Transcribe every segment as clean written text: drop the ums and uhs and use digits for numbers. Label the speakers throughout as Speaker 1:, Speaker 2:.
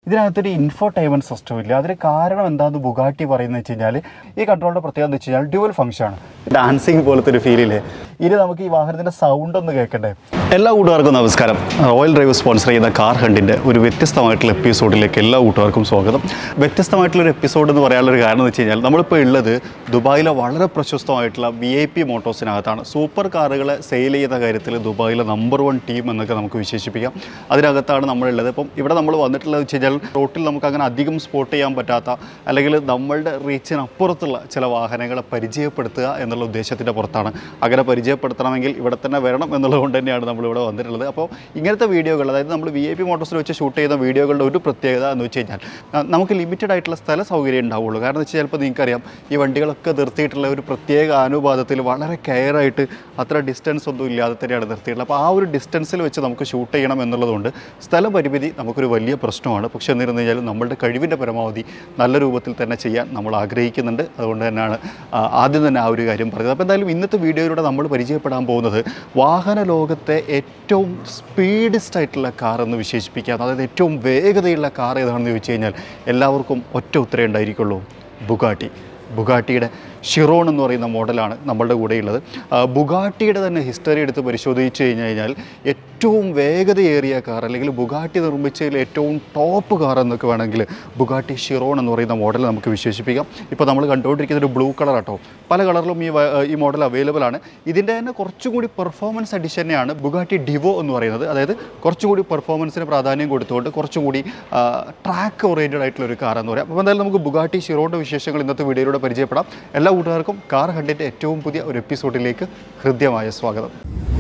Speaker 1: ഇതിനകത്തൊരു infotainment system ഇല്ല. അതിന് കാരണം എന്താണെന്ന് ബുഗാട്ടി പറയുന്നത് വെച്ച് കഴിഞ്ഞാൽ ഈ കൺട്രോളിൻ്റെ പ്രത്യേകത എന്ന് വെച്ച് കഴിഞ്ഞാൽ ഡ്യുവൽ ഫംഗ്ഷനാണ്. ഡാൻസിങ് പോലത്തെ ഒരു ഫീലില്ലേ. ഇനി നമുക്ക് ഈ വാഹനത്തിൻ്റെ സൗണ്ട് ഒന്ന് കേൾക്കണ്ടേ. എല്ലാ കൂട്ടുകാർക്കും നമസ്കാരം. റോയൽ ഡ്രൈവ് സ്പോൺസർ ചെയ്യുന്ന കാർ ഹണ്ടിൻ്റെ ഒരു വ്യത്യസ്തമായിട്ടുള്ള എപ്പിസോഡിലേക്ക് എല്ലാ കൂട്ടുകാർക്കും സ്വാഗതം. വ്യത്യസ്തമായിട്ടുള്ളൊരു എപ്പിസോഡ് എന്ന് പറയാനുള്ളൊരു കാരണം എന്ന് വെച്ച് കഴിഞ്ഞാൽ നമ്മളിപ്പോൾ ഉള്ളത് ദുബായിലെ വളരെ പ്രശസ്തമായിട്ടുള്ള VIP മോട്ടോഴ്സിനകത്താണ്. സൂപ്പർ കാറുകളെ സെയിൽ ചെയ്യുന്ന കാര്യത്തിൽ ദുബായിലെ നമ്പർ 1 ടീം എന്നൊക്കെ നമുക്ക് വിശേഷിപ്പിക്കാം. അതിനകത്താണ് നമ്മളുള്ളത്. ഇപ്പം ഇവിടെ നമ്മൾ വന്നിട്ടുള്ളത് വെച്ച് കഴിഞ്ഞാൽ റോട്ടിൽ നമുക്ക് അങ്ങനെ അധികം സ്പോട്ട് ചെയ്യാൻ പറ്റാത്ത അല്ലെങ്കിൽ നമ്മളുടെ റീച്ചിനപ്പുറത്തുള്ള ചില വാഹനങ്ങളെ പരിചയപ്പെടുത്തുക എന്നുള്ള ഉദ്ദേശത്തിൻ്റെ പുറത്താണ്. അങ്ങനെ പരിചയപ്പെടുത്തണമെങ്കിൽ ഇവിടെ തന്നെ വരണം എന്നുള്ളത് തന്നെയാണ് നമ്മളിവിടെ വന്നിട്ടുള്ളത്. അപ്പോൾ ഇങ്ങനത്തെ വീഡിയോകൾ, അതായത് നമ്മൾ VIP മോട്ടോഴ്സിൽ വെച്ച് ഷൂട്ട് ചെയ്യുന്ന വീഡിയോകളുടെ ഒരു പ്രത്യേകത എന്ന് വെച്ച് കഴിഞ്ഞാൽ നമുക്ക് ലിമിറ്റഡ് ആയിട്ടുള്ള സ്ഥല സൗകര്യം ഉണ്ടാവുള്ളൂ. കാരണം എന്ന് വെച്ചാൽ ചിലപ്പോൾ നിങ്ങൾക്കറിയാം ഈ വണ്ടികളൊക്കെ നിർത്തിയിട്ടുള്ള ഒരു പ്രത്യേക അനുപാതത്തിൽ വളരെ കെയറായിട്ട് അത്ര ഡിസ്റ്റൻസ് ഒന്നും ഇല്ലാതെ തന്നെയാണ് നിർത്തിയിട്ടുള്ളത്. അപ്പോൾ ആ ഒരു ഡിസ്റ്റൻസിൽ വെച്ച് നമുക്ക് ഷൂട്ട് ചെയ്യണം എന്നുള്ളതുകൊണ്ട് സ്ഥല പരിമിതി നമുക്കൊരു വലിയ പ്രശ്നമാണ്. പക്ഷേ എന്നിരുന്നു കഴിഞ്ഞാൽ നമ്മളുടെ കഴിവിൻ്റെ പരമാവധി നല്ല രൂപത്തിൽ തന്നെ ചെയ്യാൻ നമ്മൾ ആഗ്രഹിക്കുന്നുണ്ട്. അതുകൊണ്ട് തന്നെയാണ് ആദ്യം തന്നെ ആ ഒരു കാര്യം പറഞ്ഞത്. അപ്പോൾ എന്തായാലും ഇന്നത്തെ വീഡിയോയിലൂടെ നമ്മൾ പരിചയപ്പെടാൻ പോകുന്നത് വാഹന ലോകത്തെ ഏറ്റവും സ്പീഡസ്റ്റ് ആയിട്ടുള്ള കാർ എന്ന് വിശേഷിപ്പിക്കാം. അതായത് ഏറ്റവും വേഗതയുള്ള കാർ ഏതാണെന്ന് ചോദിച്ചു കഴിഞ്ഞാൽ എല്ലാവർക്കും ഒറ്റ ഉത്തരേ ഉണ്ടായിരിക്കുള്ളൂ: ബുഗാട്ടിയുടെ ഷിറോൺ എന്ന് പറയുന്ന മോഡലാണ് നമ്മളുടെ കൂടെയുള്ളത്. ബുഗാട്ടിയുടെ തന്നെ ഹിസ്റ്ററി എടുത്ത് പരിശോധിച്ച് കഴിഞ്ഞാൽ ഏറ്റവും വേഗതയേറിയ കാർ അല്ലെങ്കിൽ ബുഗാട്ടി നിർമ്മിച്ചതിൽ ഏറ്റവും ടോപ്പ് കാർ എന്നൊക്കെ വേണമെങ്കിൽ ബുഗാട്ടി ഷിറോൺ എന്ന് പറയുന്ന മോഡൽ നമുക്ക് വിശേഷിപ്പിക്കാം. ഇപ്പോൾ നമ്മൾ കണ്ടുകൊണ്ടിരിക്കുന്ന ഒരു ബ്ലൂ കളർ ആട്ടോ. പല കളറിലും ഈ മോഡൽ അവൈലബിൾ ആണ്. ഇതിൻ്റെ തന്നെ കുറച്ചുകൂടി പെർഫോമൻസ് എഡിഷനെയാണ് ബുഗാട്ടി ഡിവോ എന്ന് പറയുന്നത്. അതായത് കുറച്ചുകൂടി പെർഫോമൻസിന് പ്രാധാന്യം കൊടുത്തുകൊണ്ട് കുറച്ചുകൂടി ട്രാക്ക് ഓറിയൻറ്റഡ് ആയിട്ടുള്ള ഒരു കാർ എന്ന് പറയാം. അപ്പോൾ എന്തായാലും നമുക്ക് ബുഗാട്ടി ഷിറോണിൻ്റെ വിശേഷങ്ങൾ ഇന്നത്തെ വീഡിയോയിലൂടെ പരിചയപ്പെടാം. എല്ലാ കൂട്ടുകാർക്കും കാർ ഹണ്ടിൻ്റെ ഏറ്റവും പുതിയ ഒരു എപ്പിസോഡിലേക്ക് ഹൃദ്യമായ സ്വാഗതം.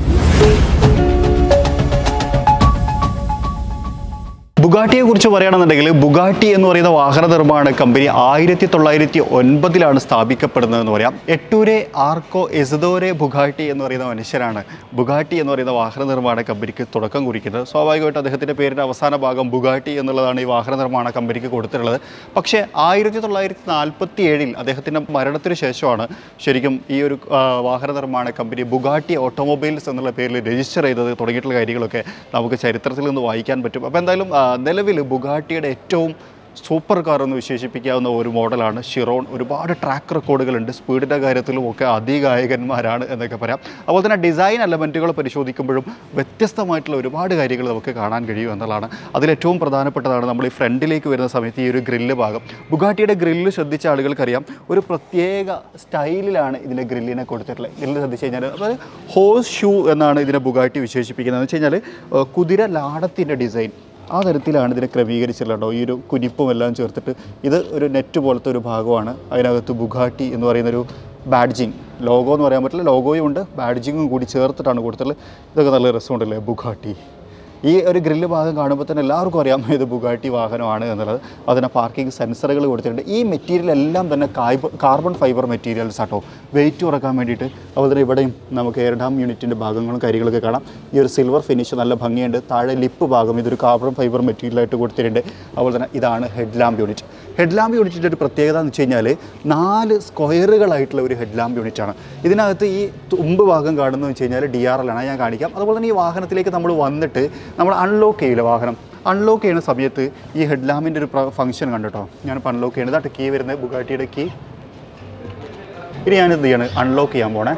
Speaker 1: ബുഗാട്ടിയെ കുറിച്ച് പറയുകയാണെന്നുണ്ടെങ്കിൽ ബുഗാട്ടി എന്ന് പറയുന്ന വാഹന നിർമ്മാണ കമ്പനി 1909 സ്ഥാപിക്കപ്പെടുന്നതെന്ന് പറയാം. എട്ടൂരെ ആർക്കോ എസദോരെ ബുഗാട്ടി എന്ന് പറയുന്ന മനുഷ്യരാണ് ബുഗാട്ടി എന്ന് പറയുന്ന വാഹന നിർമ്മാണ കമ്പനിക്ക് തുടക്കം കുറിക്കുന്നത്. സ്വാഭാവികമായിട്ട് അദ്ദേഹത്തിൻ്റെ പേരിൻ്റെ അവസാന ഭാഗം ബുഗാട്ടി എന്നുള്ളതാണ് ഈ വാഹന നിർമ്മാണ കമ്പനിക്ക് കൊടുത്തിട്ടുള്ളത്. പക്ഷേ 1947 അദ്ദേഹത്തിൻ്റെ മരണത്തിന് ശേഷമാണ് ശരിക്കും ഈ ഒരു വാഹന നിർമ്മാണ കമ്പനി ബുഗാട്ടി ഓട്ടോമൊബൈൽസ് എന്നുള്ള പേരിൽ രജിസ്റ്റർ ചെയ്തത്. തുടങ്ങിയിട്ടുള്ള കാര്യങ്ങളൊക്കെ നമുക്ക് ചരിത്രത്തിൽ നിന്ന് വായിക്കാൻ പറ്റും. അപ്പോൾ എന്തായാലും നിലവിൽ ബുഗാട്ടിയുടെ ഏറ്റവും സൂപ്പർ കാർ എന്ന് വിശേഷിപ്പിക്കാവുന്ന ഒരു മോഡലാണ് ഷിറോൺ. ഒരുപാട് ട്രാക്ക് റെക്കോർഡുകളുണ്ട്. സ്പീഡിൻ്റെ കാര്യത്തിലും ഒക്കെ അതികായകന്മാരാണ് എന്നൊക്കെ പറയാം. അതുപോലെ തന്നെ ഡിസൈൻ എലമെൻറ്റുകൾ പരിശോധിക്കുമ്പോഴും വ്യത്യസ്തമായിട്ടുള്ള ഒരുപാട് കാര്യങ്ങൾ നമുക്ക് കാണാൻ കഴിയും എന്നുള്ളതാണ്. അതിലേറ്റവും പ്രധാനപ്പെട്ടതാണ് നമ്മൾ ഈ ഫ്രണ്ടിലേക്ക് വരുന്ന സമയത്ത് ഈ ഒരു ഗ്രില്ല് ഭാഗം. ബുഗാട്ടിയുടെ ഗ്രില്ല് ശ്രദ്ധിച്ച ആളുകൾക്കറിയാം ഒരു പ്രത്യേക സ്റ്റൈലിലാണ് ഇതിൻ്റെ ഗ്രില്ലിനെ കൊടുത്തിട്ടുള്ളത്. ഗ്രില്ല് ശ്രദ്ധിച്ച് കഴിഞ്ഞാൽ അതായത് ഹോഴ്സ് ഷൂ എന്നാണ് ഇതിനെ ബുഗാട്ടി വിശേഷിപ്പിക്കുന്നത്. എന്ന് വെച്ച് കഴിഞ്ഞാൽ കുതിര ലാടത്തിൻ്റെ ഡിസൈൻ ആ തരത്തിലാണ് ഇതിനെ ക്രമീകരിച്ചിട്ടുണ്ടോ. ഈ ഒരു കുനിപ്പും എല്ലാം ചേർത്തിട്ട് ഇത് ഒരു നെറ്റ് പോലത്തെ ഒരു ഭാഗമാണ്. അതിനകത്ത് ബുഗാട്ടി എന്ന് പറയുന്നൊരു ബാഡ്ജിങ്, ലോഗോ എന്ന് പറയാൻ പറ്റില്ല, ലോഗോയും ഉണ്ട്, ബാഡ്ജിങ്ങും കൂടി ചേർത്തിട്ടാണ് കൊടുത്തിട്ടുള്ളത്. ഇതൊക്കെ നല്ല രസമുണ്ടല്ലേ ബുഗാട്ടി. ഈ ഒരു ഗ്രില്ല് ഭാഗം കാണുമ്പോൾ തന്നെ എല്ലാവർക്കും അറിയാം ഇത് ബുഗാട്ടി വാഹനമാണ് എന്നുള്ളത്. അതിന് പാർക്കിംഗ് സെൻസറുകൾ കൊടുത്തിട്ടുണ്ട്. ഈ മെറ്റീരിയൽ എല്ലാം തന്നെ കാർബൺ ഫൈബർ മെറ്റീരിയൽസ് ആട്ടോ, വെയിറ്റ് കുറക്കാൻ വേണ്ടിയിട്ട്. അതുപോലെ തന്നെ ഇവിടെയും നമുക്ക് എയർ ഡാം യൂണിറ്റിൻ്റെ ഭാഗങ്ങളും കാര്യങ്ങളൊക്കെ കാണാം. ഈ ഒരു സിൽവർ ഫിനിഷ് നല്ല ഭംഗിയുണ്ട്. താഴെ ലിപ്പ് ഭാഗം ഇതൊരു കാർബൺ ഫൈബർ മെറ്റീരിയലായിട്ട് കൊടുത്തിട്ടുണ്ട്. അതുപോലെ തന്നെ ഇതാണ് head lamp unit. Head lamp യൂണിറ്റിൻ്റെ ഒരു പ്രത്യേകത എന്ന് വെച്ച് കഴിഞ്ഞാൽ 4 സ്ക്വയറുകളായിട്ടുള്ള ഒരു ഹെഡ് ലാമ്പ് യൂണിറ്റാണ്. ഇതിനകത്ത് ഈ തുമ്പ് ഭാഗം കാണുന്നതെന്ന് വെച്ച് കഴിഞ്ഞാൽ DRL ആണ്, ഞാൻ കാണിക്കാം. അതുപോലെ തന്നെ ഈ വാഹനത്തിലേക്ക് നമ്മൾ വന്നിട്ട് നമ്മൾ അൺലോക്ക് ചെയ്യില്ല. വാഹനം അൺലോക്ക് ചെയ്യുന്ന സമയത്ത് ഈ ഹെഡ് ലാമ്പിൻ്റെ ഒരു ഫംഗ്ഷൻ കണ്ടിട്ടോ. ഞാനിപ്പോൾ അൺലോക്ക് ചെയ്യുന്നത് അട്ട് കീ വരുന്നത് ബുഗാട്ടിയുടെ കീ. ഇനി ഞാനെന്ത് ചെയ്യാണ്, അൺലോക്ക് ചെയ്യാൻ പോണേ.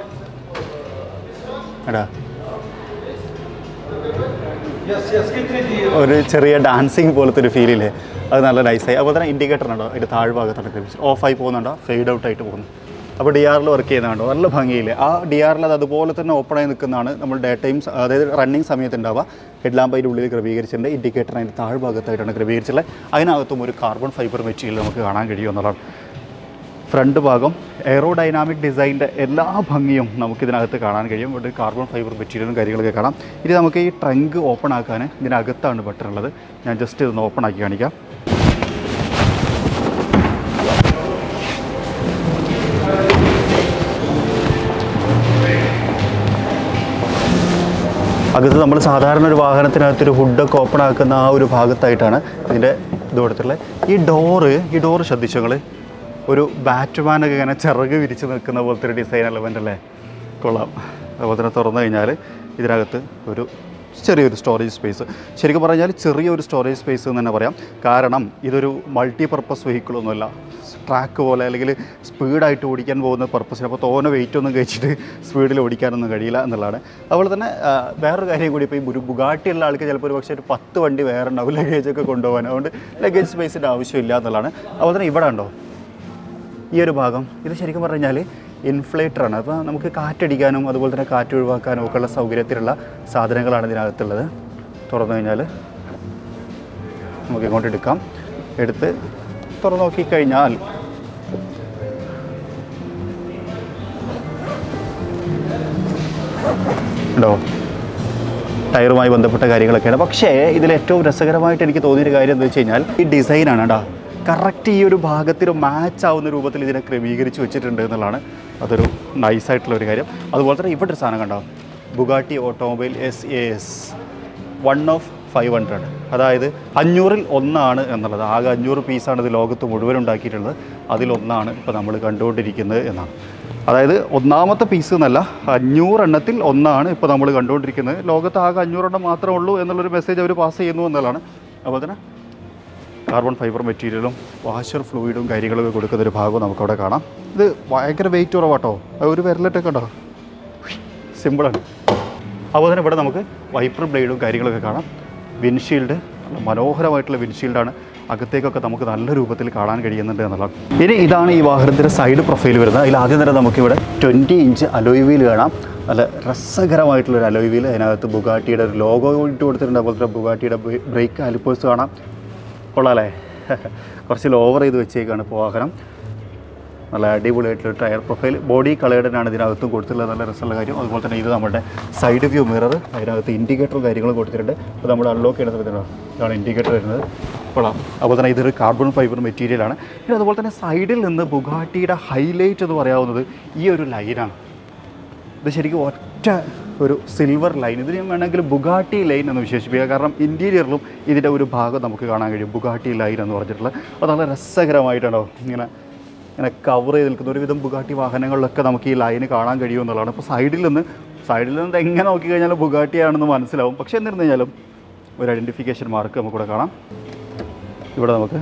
Speaker 1: എടാ ഒരു ചെറിയ ഡാൻസിങ് പോലത്തെ ഒരു ഫീലില്ലേ, അത് നല്ല നൈസായി. അതുപോലെ തന്നെ ഇൻഡിക്കേറ്റർ ഉണ്ടോ അതിൻ്റെ താഴ്ഭാഗത്താണ് ഓഫായി പോകുന്നുണ്ടോ, ഫെയ്ഡ് ഔട്ട് ആയിട്ട് പോകുന്നു. അപ്പോൾ DRL വർക്ക് ചെയ്യുന്നതുണ്ടോ, നല്ല ഭംഗിയില്ലേ. ആ DRL അത് അതുപോലെ തന്നെ ഓപ്പണായി നിൽക്കുന്നതാണ് നമ്മൾ ഡേ ടൈം, അതായത് റണ്ണിങ് സമയത്ത് ഉണ്ടാവുക. ഹെഡ് ലാമ്പ് അതിൻ്റെ ഉള്ളിൽ ക്രമീകരിച്ചിട്ടുണ്ട്. ഇൻഡിക്കേറ്റർ അതിൻ്റെ താഴ്ഭാഗത്തായിട്ടാണ് ക്രമീകരിച്ചിട്ടുള്ളത്. അതിനകത്തും ഒരു കാർബൺ ഫൈബർ മെറ്റീരിയൽ നമുക്ക് കാണാൻ കഴിയും എന്നുള്ളതാണ്. ഫ്രണ്ട് ഭാഗം എയറോഡൈനാമിക് ഡിസൈനിൻ്റെ എല്ലാ ഭംഗിയും നമുക്കിതിനകത്ത് കാണാൻ കഴിയും. ഇവിടെ കാർബൺ ഫൈബർ മെറ്റീരിയലും കാര്യങ്ങളൊക്കെ കാണാം. ഇനി നമുക്ക് ഈ ട്രങ്ക് ഓപ്പൺ ആക്കാൻ ഇതിനകത്താണ് ബട്ടൺ ഉള്ളത്. ഞാൻ ജസ്റ്റ് ഇതൊന്ന് ഓപ്പൺ ആക്കി കാണിക്കാം. അകത്ത് നമ്മൾ സാധാരണ ഒരു വാഹനത്തിനകത്തൊരു ഹുഡൊക്കെ ഓപ്പൺ ആക്കുന്ന ആ ഒരു ഭാഗത്തായിട്ടാണ് ഇതിൻ്റെ ഇത് കൊടുത്തിട്ടുള്ളത്. ഈ ഡോറ് ശ്രദ്ധിച്ചു നിങ്ങൾ, ഒരു ബാറ്റ്മാനൊക്കെ ഇങ്ങനെ ചിറക് വിരിച്ച് നിൽക്കുന്ന പോലത്തെ ഒരു ഡിസൈൻ എലമെൻ്റ് അല്ലേ, കൊള്ളാം. അതുപോലെ തന്നെ തുറന്നു കഴിഞ്ഞാൽ ഇതിനകത്ത് ഒരു ചെറിയൊരു സ്റ്റോറേജ് സ്പേസ്. ശരിക്കും പറഞ്ഞാൽ ചെറിയൊരു സ്റ്റോറേജ് സ്പേസ് എന്ന് തന്നെ പറയാം. കാരണം ഇതൊരു മൾട്ടി പർപ്പസ് വെഹിക്കിളൊന്നുമല്ല, ട്രാക്ക് പോലെ അല്ലെങ്കിൽ സ്പീഡായിട്ട് ഓടിക്കാൻ പോകുന്ന പർപ്പസിന്. അപ്പോൾ തോനെ വെയിറ്റ് ഒന്നും കഴിച്ചിട്ട് സ്പീഡിൽ ഓടിക്കാനൊന്നും കഴിയില്ല എന്നുള്ളതാണ്. അതുപോലെ തന്നെ വേറൊരു കാര്യം കൂടി, ഇപ്പോൾ ഈ ബുഗാട്ടിയുള്ള ആൾക്ക് ചിലപ്പോൾ ഒരു പക്ഷേ ഒരു 10 വണ്ടി വേറെ ഉണ്ടാവും ലഗേജൊക്കെ കൊണ്ടുപോകാൻ. അതുകൊണ്ട് ലഗേജ് സ്പേസിൻ്റെ ആവശ്യമില്ല എന്നുള്ളതാണ്. അതുപോലെ തന്നെ ഇവിടെ ഉണ്ടോ ഈ ഒരു ഭാഗം, ഇത് ശരിക്കും പറഞ്ഞാൽ ഇൻഫ്ലേറ്ററാണ്. അപ്പോൾ നമുക്ക് കാറ്റടിക്കാനും അതുപോലെ തന്നെ കാറ്റ് ഒഴിവാക്കാനും ഒക്കെ ഉള്ള സൗകര്യത്തിലുള്ള സാധനങ്ങളാണ് ഇതിനകത്തുള്ളത്. തുറന്നു കഴിഞ്ഞാൽ നമുക്ക് ഇങ്ങോട്ട് എടുക്കാം. എടുത്ത് തുറന്നു നോക്കിക്കഴിഞ്ഞാൽ ഉണ്ടോ ടയറുമായി ബന്ധപ്പെട്ട കാര്യങ്ങളൊക്കെയാണ്. പക്ഷേ ഇതിൽ ഏറ്റവും രസകരമായിട്ട് എനിക്ക് തോന്നിയൊരു കാര്യം എന്താ വെച്ച് കഴിഞ്ഞാൽ ഈ ഡിസൈനാണ് കേട്ടോ. കറക്റ്റ് ഈ ഒരു ഭാഗത്തിന് മാച്ച് ആവുന്ന രൂപത്തിൽ ഇതിനെ ക്രമീകരിച്ച് വെച്ചിട്ടുണ്ട് എന്നുള്ളതാണ് അതൊരു നൈസായിട്ടുള്ളൊരു കാര്യം. അതുപോലെ തന്നെ ഇവിടെ ഒരു സാധനം കണ്ടോ, ബുഗാട്ടി ഓട്ടോമൊബൈൽ SAS 1/500, അതായത് 500-ൽ 1 എന്നുള്ളത്. ആകെ 500 പീസാണ് ഇത് ലോകത്ത് മുഴുവൻ ഉണ്ടാക്കിയിട്ടുള്ളത്. അതിലൊന്നാണ് ഇപ്പോൾ നമ്മൾ കണ്ടുകൊണ്ടിരിക്കുന്നത് എന്നാണ്. അതായത് ഒന്നാമത്തെ പീസ് എന്നല്ല, 500 എണ്ണത്തിൽ 1 ഇപ്പോൾ നമ്മൾ കണ്ടുകൊണ്ടിരിക്കുന്നത്. ലോകത്ത് ആകെ 500 എണ്ണം മാത്രമേ ഉള്ളൂ എന്നുള്ളൊരു മെസ്സേജ് അവർ പാസ് ചെയ്യുന്നു എന്നുള്ളതാണ്. അതുപോലെ തന്നെ കാർബൺ ഫൈബർ മെറ്റീരിയലും വാഷർ ഫ്ലൂയിഡും കാര്യങ്ങളൊക്കെ കൊടുക്കുന്നൊരു ഭാഗവും നമുക്കവിടെ കാണാം. ഇത് ഭയങ്കര വെയിറ്റ് കുറവാട്ടോ, ഒരു വിരലിട്ടൊക്കെ ഉണ്ടോ, സിമ്പിളാണ്. അതുപോലെ തന്നെ ഇവിടെ നമുക്ക് വൈപ്പർ ബ്ലേഡും കാര്യങ്ങളൊക്കെ കാണാം. വിൻഷീൽഡ് നല്ല മനോഹരമായിട്ടുള്ള വിൻഷീൽഡാണ്. അകത്തേക്കൊക്കെ നമുക്ക് നല്ല രൂപത്തിൽ കാണാൻ കഴിയുന്നുണ്ട് എന്നുള്ളതാണ്. ഇനി ഇതാണ് ഈ വാഹനത്തിൻ്റെ സൈഡ് പ്രൊഫൈൽ വരുന്നത്. അതിൽ ആദ്യം തന്നെ നമുക്കിവിടെ 20 ഇഞ്ച് അലോയ് വീൽ കാണാം. നല്ല രസകരമായിട്ടുള്ളൊരു അലോയ് വീൽ. അതിനകത്ത് ബുഗാട്ടിയുടെ ഒരു ലോഗോ ഇട്ട് കൊടുത്തിട്ടുണ്ട്. അതുപോലെ തന്നെ ബുഗാട്ടിയുടെ ബ്രേക്ക് കാലിപ്പേഴ്സ് കാണാം. കൊള്ളാമല്ലേ, കുറച്ച് ഓവർ ചെയ്ത് വെച്ചേക്കാണ് ഇപ്പോൾ വാഹനം. നല്ല അടിപൊളിയായിട്ടുള്ള ടയർ പ്രൊഫൈൽ. ബോഡി കളേർഡാണ് ഇതിനകത്തും കൊടുത്തിട്ടുള്ളത്, നല്ല രസമുള്ള കാര്യം. അതുപോലെ തന്നെ ഇത് നമ്മുടെ സൈഡ് വ്യൂ മിറർ, അതിനകത്ത് ഇൻഡിക്കേറ്ററും കാര്യങ്ങളും കൊടുത്തിട്ടുണ്ട്. അപ്പോൾ നമ്മൾ അൺലോക്ക് ചെയ്യുന്ന സമയത്തുണ്ടോ ഇതാണ് ഇൻഡിക്കേറ്റർ വരുന്നത്. കൊള്ളാം. അതുപോലെ തന്നെ ഇതൊരു കാർബൺ ഫൈബർ മെറ്റീരിയലാണ്. പിന്നെ അതുപോലെ തന്നെ സൈഡിൽ നിന്ന് ബുഗാട്ടിയുടെ ഹൈലൈറ്റ് എന്ന് പറയാവുന്നത് ഈ ഒരു ലൈനാണ്. ഇത് ശരിക്കും ഒറ്റ ഒരു സിൽവർ ലൈൻ. ഇതിന് വേണമെങ്കിൽ ബുഗാട്ടി ലൈൻ എന്ന് വിശേഷിപ്പിക്കുക. കാരണം ഇൻറ്റീരിയറിലും ഇതിൻ്റെ ഒരു ഭാഗം നമുക്ക് കാണാൻ കഴിയും, ബുഗാട്ടി ലൈൻ എന്ന് പറഞ്ഞിട്ടുള്ളത്. അത് നല്ല രസകരമായിട്ടാണോ ഇങ്ങനെ കവർ ചെയ്ത് നിൽക്കുന്ന ഒരുവിധം ബുഗാട്ടി വാഹനങ്ങളിലൊക്കെ നമുക്ക് ഈ ലൈന് കാണാൻ കഴിയുമെന്നുള്ളതാണ്. ഇപ്പോൾ സൈഡിൽ നിന്ന് എങ്ങനെ നോക്കിക്കഴിഞ്ഞാലും ബുഗാട്ടിയാണെന്ന് മനസ്സിലാവും. പക്ഷേ എന്നിരുന്നു കഴിഞ്ഞാലും ഒരു ഐഡൻറ്റിഫിക്കേഷൻ മാർക്ക് നമുക്കിവിടെ കാണാം. ഇവിടെ നമുക്ക്